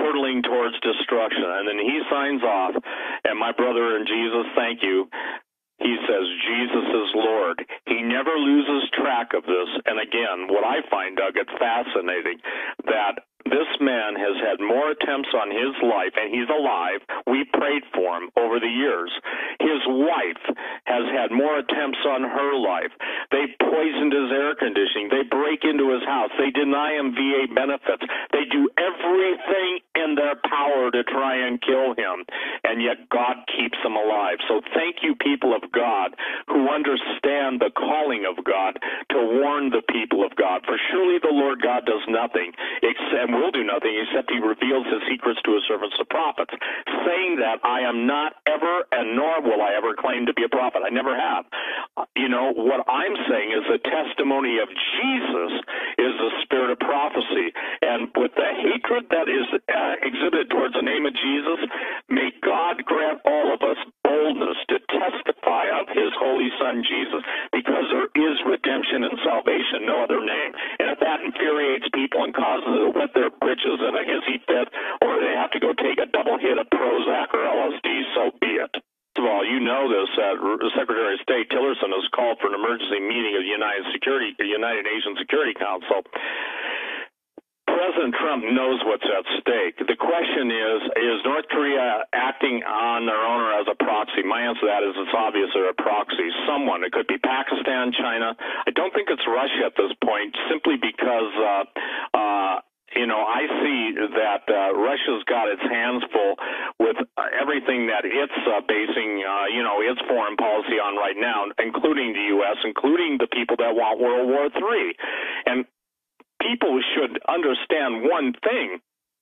hurtling towards destruction. And then he signs off, and my brother in Jesus, thank you. He says, Jesus is Lord. He never loses track of this. And again, what I find, Doug, it's fascinating that this man has had more attempts on his life, and he's alive. We prayed for him over the years. His wife has had more attempts on her life. They poisoned his air conditioning. They break into his house. They deny him V A benefits. They do everything in their power to try and kill him, and yet God keeps him alive. So thank you, people of God, who understand the calling of God to warn the people of God. For surely the Lord God does nothing except will do nothing except he reveals his secrets to his servants, the prophets. Saying that, I am not ever, and nor will I ever claim to be a prophet. I never have. You know, what I'm saying is the testimony of Jesus is the spirit of prophecy. And with the hatred that is uh, exhibited towards the name of Jesus, may God grant all of us boldness to testify of his holy son, Jesus, because there is redemption and salvation, no other name. And if that infuriates people and causes it with their britches and a hissy fit, or they have to go take a double hit of Prozac or L S D, so be it. First of all, you know this, uh, Secretary of State Tillerson has called for an emergency meeting of the United Security, United Nations Security Council. President Trump knows what's at stake. The question is, is North Korea acting on their own or as a proxy? My answer to that is it's obvious they're a proxy. Someone, it could be Pakistan, China. I don't think it's Russia at this point, simply because uh, uh, you know, I see that uh, Russia's got its hands full with uh, everything that it's uh, basing, uh, you know, its foreign policy on right now, including the U S, including the people that want World War Three. And people should understand one thing.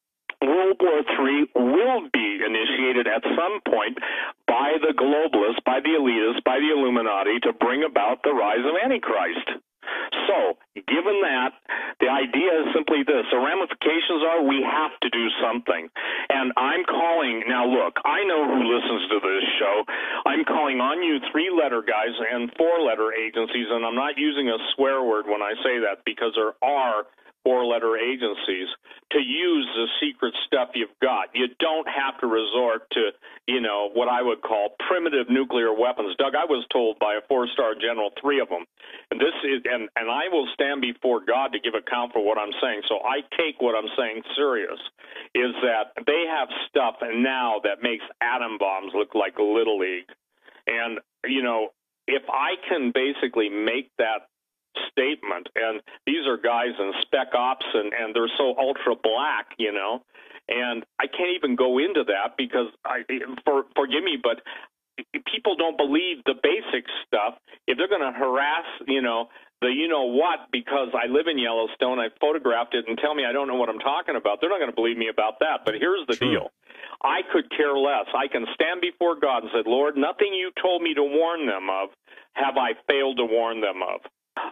World War Three will be initiated at some point by the globalists, by the elitists, by the Illuminati to bring about the rise of Antichrist. So, given that, the idea is simply this. The ramifications are we have to do something. And I'm calling, now look, I know who listens to this show. I'm calling on you three-letter guys and four-letter agencies, and I'm not using a swear word when I say that because there are four-letter agencies, to use the secret stuff you've got. You don't have to resort to, you know, what I would call primitive nuclear weapons. Doug, I was told by a four-star general, three of them, and this is, and, and I will stand before God to give account for what I'm saying, so I take what I'm saying serious, is that they have stuff now that makes atom bombs look like Little League. And, you know, if I can basically make that statement, and these are guys in spec ops, and, and they're so ultra black, you know, and I can't even go into that because, I for, forgive me, but people don't believe the basic stuff. If they're going to harass, you know, the you-know-what because I live in Yellowstone, I photographed it, and tell me I don't know what I'm talking about, they're not going to believe me about that. But here's the True. deal. I could care less. I can stand before God and say, Lord, nothing you told me to warn them of have I failed to warn them of.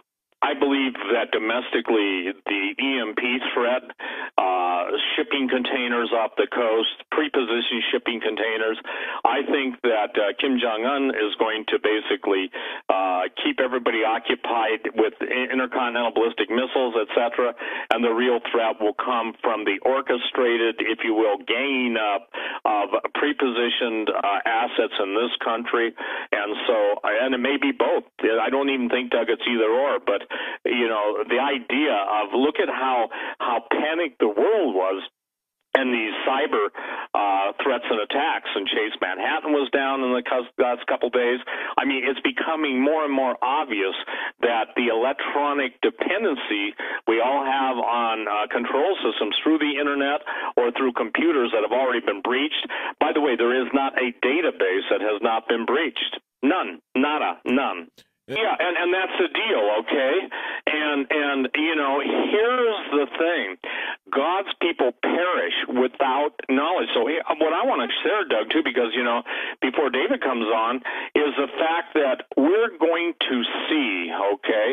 I believe that domestically the E M P threat, uh, shipping containers off the coast, prepositioned shipping containers, I think that uh, Kim Jong-un is going to basically uh, keep everybody occupied with intercontinental ballistic missiles, et cetera, and the real threat will come from the orchestrated, if you will, ganging up of prepositioned uh, assets in this country. And so, and it may be both. I don't even think, Doug, it's either or, but you know, the idea of look at how how panicked the world was and these cyber uh, threats and attacks, and Chase Manhattan was down in the last couple days. I mean, it's becoming more and more obvious that the electronic dependency we all have on uh, control systems through the internet or through computers that have already been breached. By the way, there is not a database that has not been breached. None. Nada. None. Yeah, and, and that's the deal, okay? And, and you know, here's the thing. God's people perish without knowledge. So what I want to share, Doug, too, because, you know, before David comes on, is the fact that we're going to see, okay,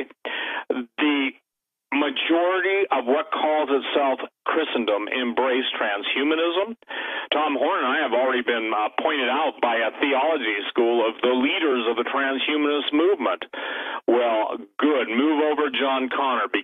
the majority of what calls itself Christendom embrace transhumanism. Tom Horn and I have already been uh, pointed out by a theology school of the leaders of the transhumanist movement. Well, good. Move over John Connor, because I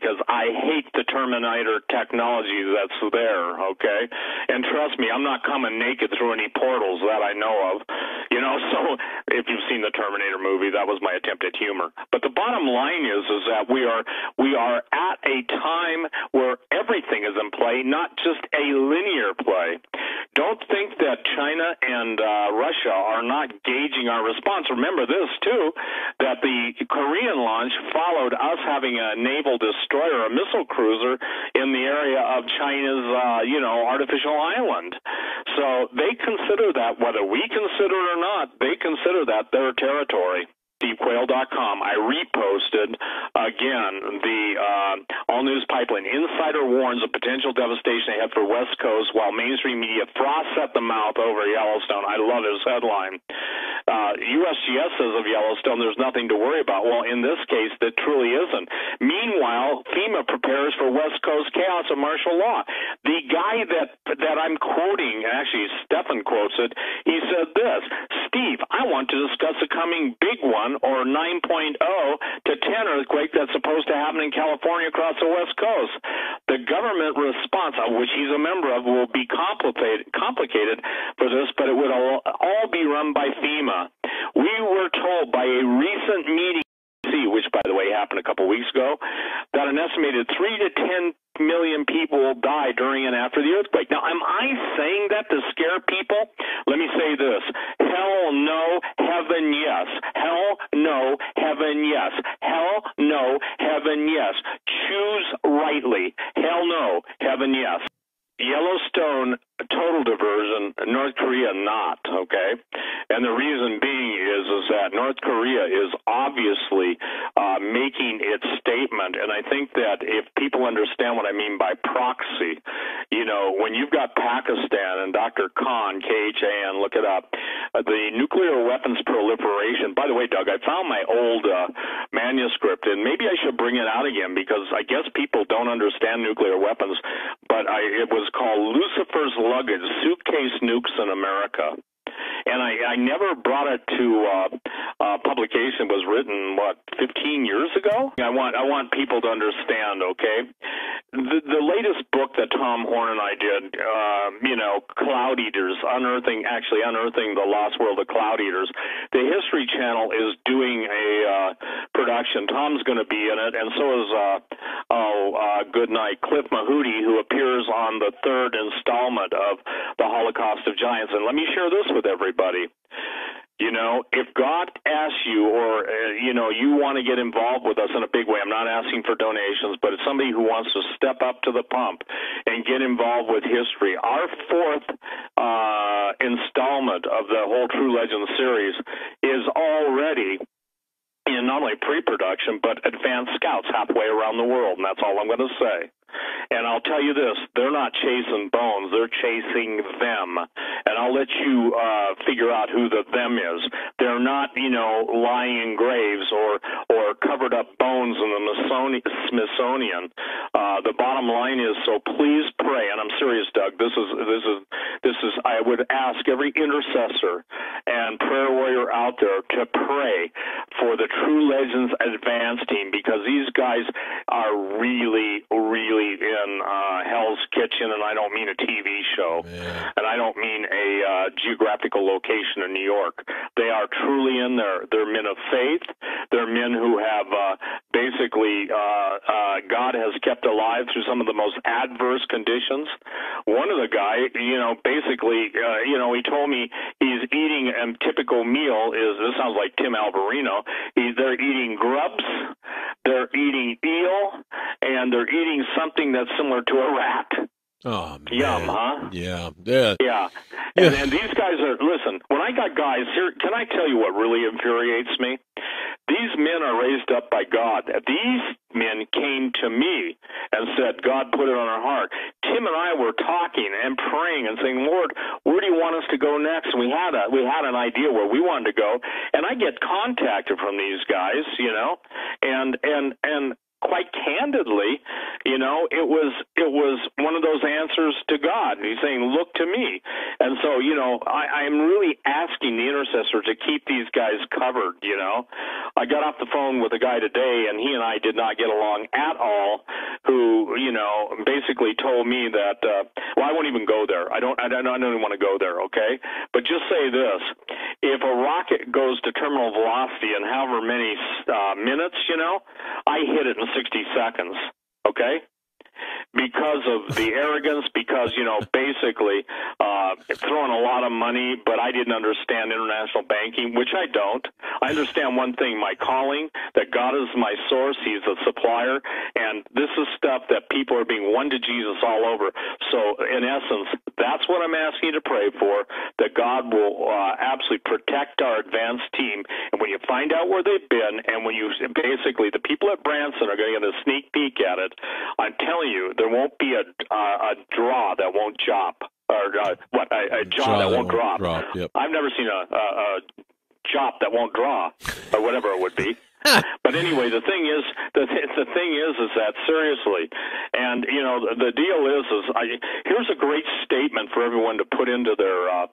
I hate the Terminator technology that's there, okay? And trust me, I'm not coming naked through any portals that I know of. You know, so if you've seen the Terminator movie, that was my attempt at humor. But the bottom line is is that we are we are at a time where everything is in play, not just a linear play. Don't think that China and uh, Russia are not gauging our response. Remember this, too, that the Korean launch followed us having a naval destroyer, a missile cruiser, in the area of China's, uh, you know, artificial island. So they consider that, whether we consider it or not, they consider that their territory. steve quayle dot com. I reposted, again, the uh, all-news pipeline. Insider warns of potential devastation ahead for West Coast while mainstream media froths at the mouth over Yellowstone. I love his headline. Uh, U S G S says of Yellowstone there's nothing to worry about. Well, in this case, that truly isn't. Meanwhile, FEMA prepares for West Coast chaos and martial law. The guy that that I'm quoting, actually Stefan quotes it, he said this, Steve, I want to discuss a coming big one, or nine point oh to ten earthquake that's supposed to happen in California across the West Coast. The government response, of which he's a member of, will be complicated, complicated for this, but it would all, all be run by FEMA. We were told by a recent meeting, which, by the way, happened a couple weeks ago, that an estimated three to ten million people will die during and after the earthquake. Now, am I saying that to scare people? Let me say this. Hell no, heaven yes. Hell no, heaven yes. Hell no, heaven yes. Choose rightly. Hell no, heaven yes. Yellowstone, total diversion, North Korea not, okay? And the reason being is is that North Korea is obviously uh, making its statement, and I think that if people understand what I mean by proxy, you know, when you've got Pakistan and Doctor Khan, K H A N, look it up, uh, the nuclear weapons proliferation. By the way, Doug, I found my old uh, manuscript, and maybe I should bring it out again because I guess people don't understand nuclear weapons, but I, it was called Lucifer's Luggage, Suitcase Nukes in America. And I, I never brought it to uh, uh, publication. It was written, what, fifteen years ago? I want I want people to understand, okay? The, the latest book that Tom Horn and I did, uh, you know, Cloud Eaters, unearthing, actually unearthing the lost world of Cloud Eaters. The History Channel is doing a uh, production. Tom's going to be in it, and so is, uh, oh, uh, good night, Cliff Mahooty, who appears on the third installment of The Holocaust of Giants. And let me share this with everybody. You know, if God asks you, or, uh, you know, you want to get involved with us in a big way, I'm not asking for donations, but it's somebody who wants to step up to the pump and get involved with history. Our fourth uh, installment of the whole True Legends series is already in not only pre-production, but advanced scouts halfway around the world, and that's all I'm going to say. And I'll tell you this, they're not chasing bones, they're chasing them. And I'll let you uh, figure out who the them is. They're not, you know, lying in graves or, or covered up bones in the Smithsonian. Uh, the bottom line is, so please pray, and I'm serious, Doug, this is, this is, this is, I would ask every intercessor and prayer warrior out there to pray for the True Legends Advance team, because these guys are really, really in uh, Hell's Kitchen, and I don't mean a T V show, yeah. And I don't mean a uh, geographical location in New York. They are truly in there. They're men of faith. They're men who have uh, basically, uh, uh, God has kept alive through some of the most adverse conditions. One of the guy, you know, basically, uh, you know, he told me he's eating a typical meal is, this sounds like Tim Alvarino, he's, they're eating grubs, they're eating eel, and they're eating something that's similar to a rat. Oh, man. Yum, huh? Yeah. Yeah. Yeah. And, and these guys are, listen, when I got guys here, can I tell you what really infuriates me? These men are raised up by God. These men came to me and said, God put it on our heart. Tim and I were talking and praying and saying, Lord, where do you want us to go next? And we had a, we had an idea where we wanted to go. And I get contacted from these guys, you know, and, and, and, quite candidly, you know, it was it was one of those answers to God. He's saying, look to me. And so, you know, I, I'm really asking the intercessor to keep these guys covered, you know. I got off the phone with a guy today, and he and I did not get along at all, who who, you know, basically told me that, uh, well, I won't even go there. I don't, I don't, I don't even want to go there, okay? But just say this. If a rocket goes to terminal velocity in however many uh, minutes, you know, I hit it in sixty seconds, okay? Because of the arrogance, because, you know, basically uh, throwing a lot of money, but I didn't understand international banking, which I don't. I understand one thing, my calling, that God is my source, He's a supplier, and this is stuff that people are being won to Jesus all over. So, in essence, that's what I'm asking you to pray for, that God will uh, absolutely protect our advanced team. And when you find out where they've been, and when you, basically, the people at Branson are going to get a sneak peek at it, I'm telling you, there won't be a uh, a draw that won't chop, or uh, what a, a jaw, jaw that, that won't, won't drop. drop yep. I've never seen a, a, a chop that won't draw, or whatever it would be. But anyway, the thing is, the, th- the thing is, is that seriously, and you know, the, the deal is, is I, here's a great statement for everyone to put into their uh,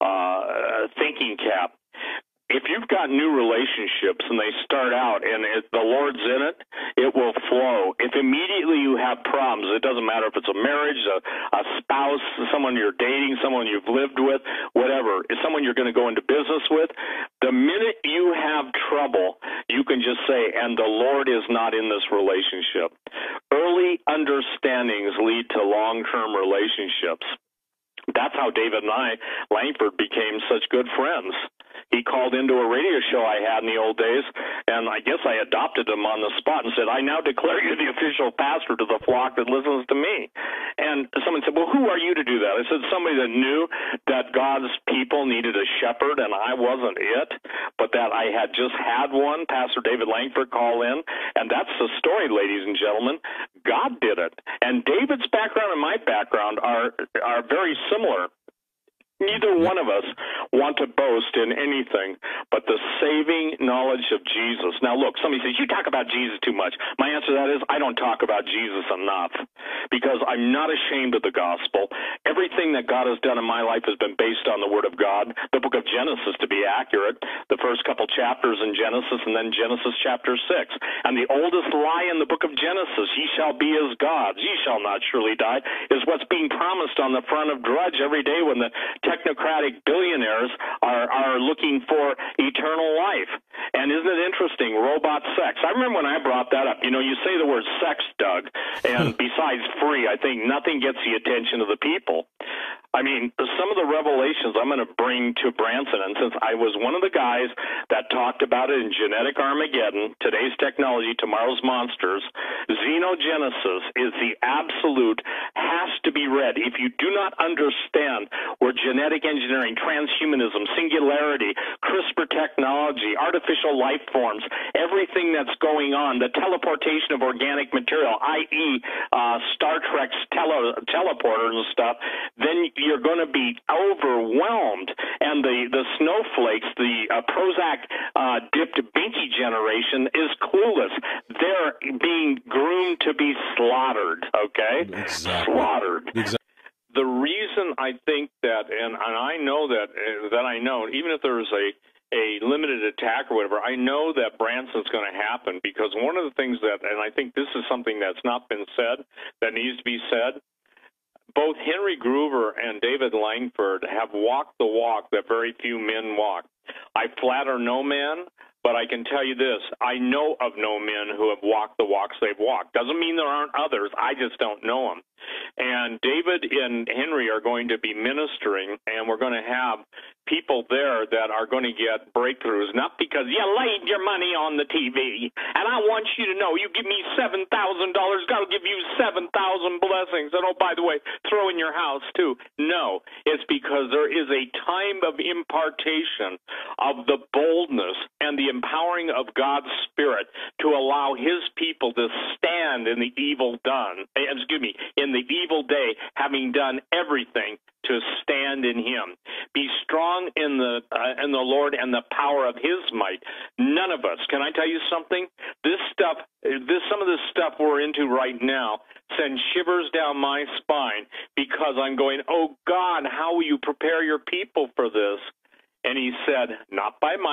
uh, thinking cap. If you've got new relationships and they start out and it, the Lord's in it, it will flow. If immediately you have problems, it doesn't matter if it's a marriage, a, a spouse, someone you're dating, someone you've lived with, whatever, it's someone you're going to go into business with, the minute you have trouble, you can just say, and the Lord is not in this relationship. Early understandings lead to long-term relationships. That's how David and I, Langford, became such good friends. He called into a radio show I had in the old days, and I guess I adopted him on the spot and said, I now declare you the official pastor to the flock that listens to me. And someone said, well, who are you to do that? I said, somebody that knew that God's people needed a shepherd, and I wasn't it, but that I had just had one, Pastor David Langford, call in. And that's the story, ladies and gentlemen. God did it. And David's background and my background are are very similar. Neither one of us want to boast in anything but the saving knowledge of Jesus. Now, look, somebody says, you talk about Jesus too much. My answer to that is, I don't talk about Jesus enough because I'm not ashamed of the gospel. Everything that God has done in my life has been based on the Word of God, the book of Genesis, to be accurate, the first couple chapters in Genesis, and then Genesis chapter six. And the oldest lie in the book of Genesis, ye shall be as gods, ye shall not surely die, is what's being promised on the front of Drudge every day when the technocratic billionaires are, are looking for eternal life. And isn't it interesting, robot sex? I remember when I brought that up. You know, you say the word sex, Doug, and besides free, I think nothing gets the attention of the people. I mean, some of the revelations I'm going to bring to Branson, and since I was one of the guys that talked about it in Genetic Armageddon, Today's Technology, Tomorrow's Monsters, Xenogenesis is the absolute, has to be read. If you do not understand where genetic engineering, transhumanism, singularity, CRISPR technology, artificial life forms, everything that's going on, the teleportation of organic material, that is. Uh, Star Trek's tele- teleporters and stuff, then you're going to be overwhelmed. And the, the snowflakes, the uh, Prozac-dipped uh, binky generation is clueless. They're being groomed to be slaughtered, okay? Exactly. Slaughtered. Exactly. The reason I think that, and, and I know that, uh, that I know, even if there's a a limited attack or whatever, I know that Branson's going to happen because one of the things that, and I think this is something that's not been said that needs to be said, both Henry Groover and David Langford have walked the walk that very few men walk. I flatter no man, but I can tell you this, I know of no men who have walked the walks they've walked. Doesn't mean there aren't others, I just don't know them. And David and Henry are going to be ministering, and we're going to have people there that are going to get breakthroughs, not because you laid your money on the T V, and I want you to know, you give me seven thousand dollars, God will give you seven thousand blessings, and oh, by the way, throw in your house, too. No, it's because there is a time of impartation of the boldness and the empowering of God's Spirit to allow His people to stand in the evil done, excuse me, in the evil day, having done everything to stand in Him. Be strong in the uh, in the Lord and the power of His might. None of us, can I tell you something? This stuff, this some of this stuff we're into right now sends shivers down my spine because I'm going, oh God, how will you prepare your people for this? And He said, not by might,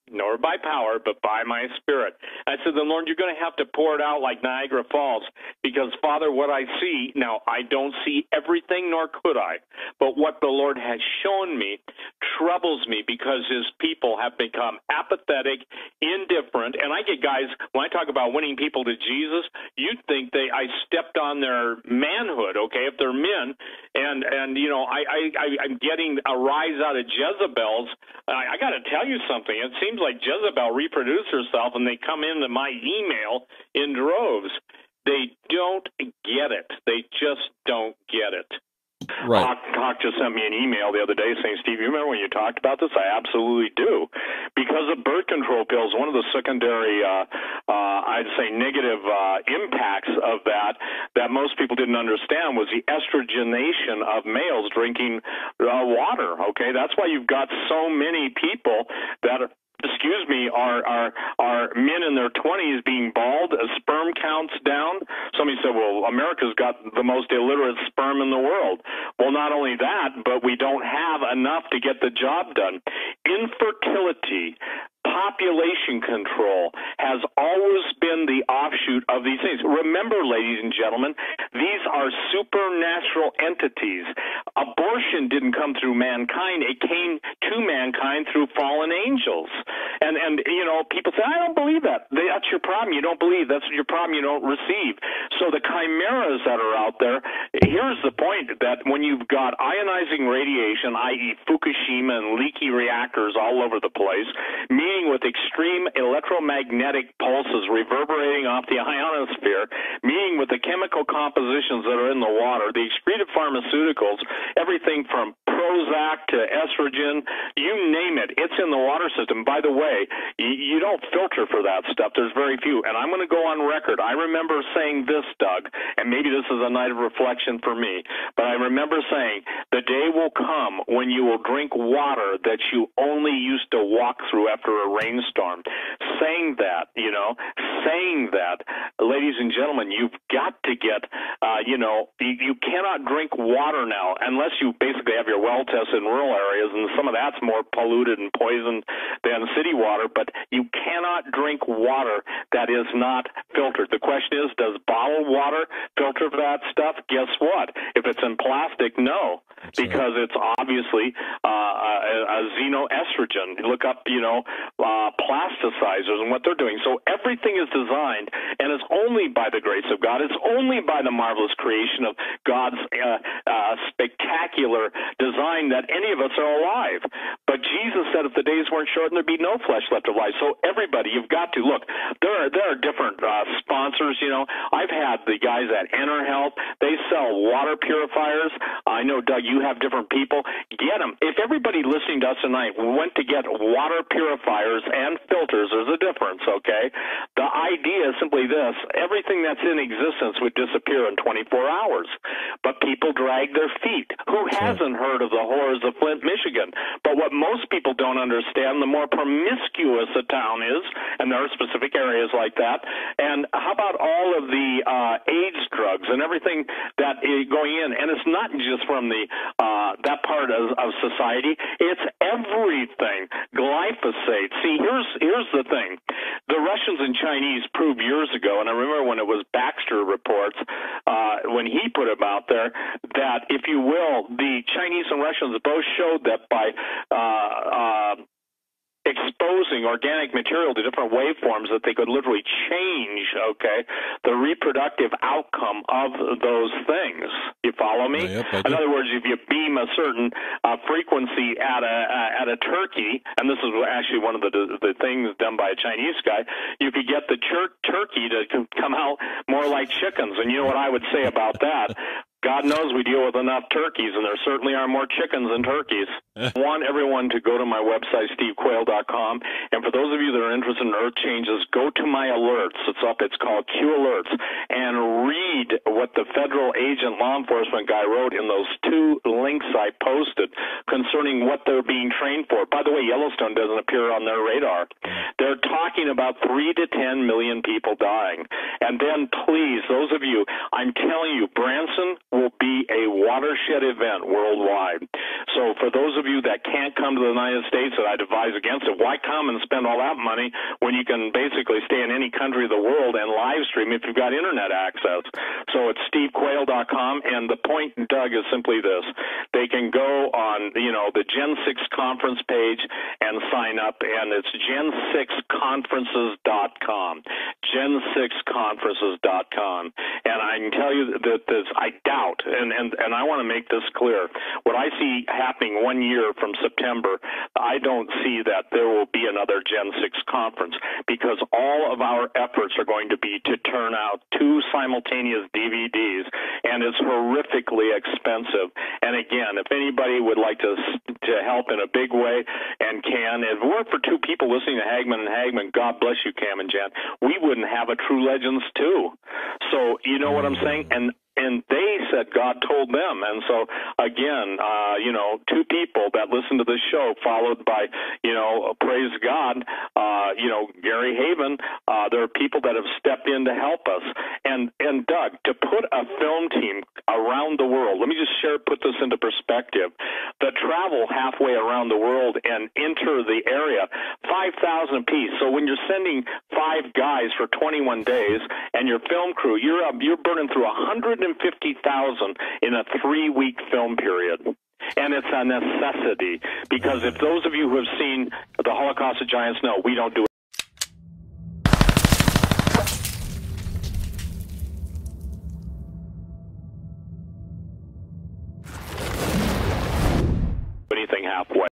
nor by power, but by my Spirit. I said, then, Lord, you're going to have to pour it out like Niagara Falls, because, Father, what I see, now, I don't see everything, nor could I, but what the Lord has shown me troubles me, because his people have become apathetic, indifferent, and I get guys, when I talk about winning people to Jesus, you'd think they I stepped on their manhood, okay, if they're men, and, and you know, I, I, I, I'm getting a rise out of Jezebels. I, I got to tell you something. It seems like Jezebel reproduced herself, and they come into my email in droves. They don't get it. They just don't get it. Right. Hawk, Hawk just sent me an email the other day saying, Steve, you remember when you talked about this? I absolutely do. Because of birth control pills, one of the secondary, uh, uh, I'd say, negative uh, impacts of that that most people didn't understand was the estrogenation of males drinking uh, water, okay? That's why you've got so many people that are excuse me, are are are men in their twenties being bald, as sperm counts down. Somebody said, well, America's got the most illiterate sperm in the world. Well, not only that, but we don't have enough to get the job done. Infertility, population control has always been the offshoot of these things. Remember, ladies and gentlemen, these are supernatural entities. Abortion didn't come through mankind. It came to mankind through fallen angels. And, and you know, people say, I don't believe that. That's your problem. You don't believe. That's your problem. You don't receive. So the chimeras that are out there, here's the point, that when you've got ionizing radiation, that is. Fukushima and leaky reactors all over the place, meeting with extreme electromagnetic pulses reverberating off the ionosphere, meeting with the chemical compositions that are in the water, the excreted pharmaceuticals, everything from Prozac to estrogen, you name it, it's in the water system. By the way, you don't filter for that stuff. There's very few. And I'm going to go on record. I remember saying this, Doug, and maybe this is a night of reflection for me, but I remember saying, the day will come when you will drink water that you only used to walk through after a rainstorm. Saying that, you know, saying that, ladies and gentlemen, you've got to get, uh, you know, you, you cannot drink water now unless you basically have your well tests in rural areas, and some of that's more polluted and poisoned than city water, but you cannot drink water that is not filtered. The question is, does bottled water filter for that stuff? Guess what? If it's in plastic, no, that's because right. It's obviously uh, a, a xenoestrogen. Look up, you know, uh, plasticizers and what they're doing. So everything is designed, and it's only by the grace of God. It's only by the marvelous creation of God's uh, uh, spectacular design that any of us are alive. But Jesus said if the days weren't short, there'd be no flesh left alive. So everybody, you've got to look. There are there are different uh, sponsors. You know, I've had the guys at EnterHealth. They sell water purifiers. I know, Doug, you have different people. Get them. If everybody listening to us tonight went to get water purifiers and filters, there's a difference. Okay, the idea is simply this: everything that's in existence would disappear in twenty-four hours. But people drag their feet. Who hasn't heard of the horrors of Flint, Michigan? But what most people don't understand, the more promiscuous a town is, and there are specific areas like that, and how about all of the uh, AIDS drugs and everything that is going in? And it's not just from the uh, that part of, of society. It's everything. Glyphosate. See, here's here's the thing. The Russians and Chinese proved years ago, and I remember when it was Baxter reports, uh, when he put them out there, that, if you will, the Chinese and Russians both showed that by uh, uh, exposing organic material to different waveforms, that they could literally change, okay, the reproductive outcome of those things. You follow me? Yeah, yep, in other words, if you beam a certain uh, frequency at a uh, at a turkey, and this is actually one of the the things done by a Chinese guy, you could get the tur- turkey to come out more like chickens. And you know what I would say about that? God knows we deal with enough turkeys, and there certainly are more chickens than turkeys. I want everyone to go to my website, steve quayle dot com, and for those of you that are interested in earth changes, go to my alerts. It's up. It's called Q Alerts, and read what the federal agent law enforcement guy wrote in those two links I posted concerning what they're being trained for. By the way, Yellowstone doesn't appear on their radar. They're talking about three to ten million people dying, And then, please, those of you, I'm telling you, Branson will be a watershed event worldwide. So for those of you that can't come to the United States, that I'd advise against it, why come and spend all that money when you can basically stay in any country of the world and live stream if you've got internet access? So it's steve quayle dot com, and the point, Doug, is simply this. They can go on, you know, the Gen six conference page and sign up, and it's gen six conferences dot com. gen six conferences dot com. And I can tell you that this, I doubt, and, and, and I want to make this clear, what I see happening one year from September, I don't see that there will be another Gen six conference, because all of our efforts are going to be to turn out two simultaneous D V Ds, and it's horrifically expensive. And again, if anybody would like to to help in a big way and can, if it weren't for two people listening to Hagmann and Hagmann, God bless you, Cam and Jan, we wouldn't have a True Legends too. So you know what I'm saying? And And they said God told them. And so, again, uh, you know, two people that listen to this show, followed by, you know, praise God, uh, you know, Gary Haven, uh, there are people that have stepped in to help us. And, and Doug, to put a film team around the world, let me just share, put this into perspective, that travel halfway around the world and enter the area, five thousand apiece. So when you're sending five guys for twenty-one days and your film crew, you're, uh, you're burning through one hundred fifty thousand in a three-week film period. And it's a necessity, because if those of you who have seen the Holocaust of Giants know, we don't do anything halfway.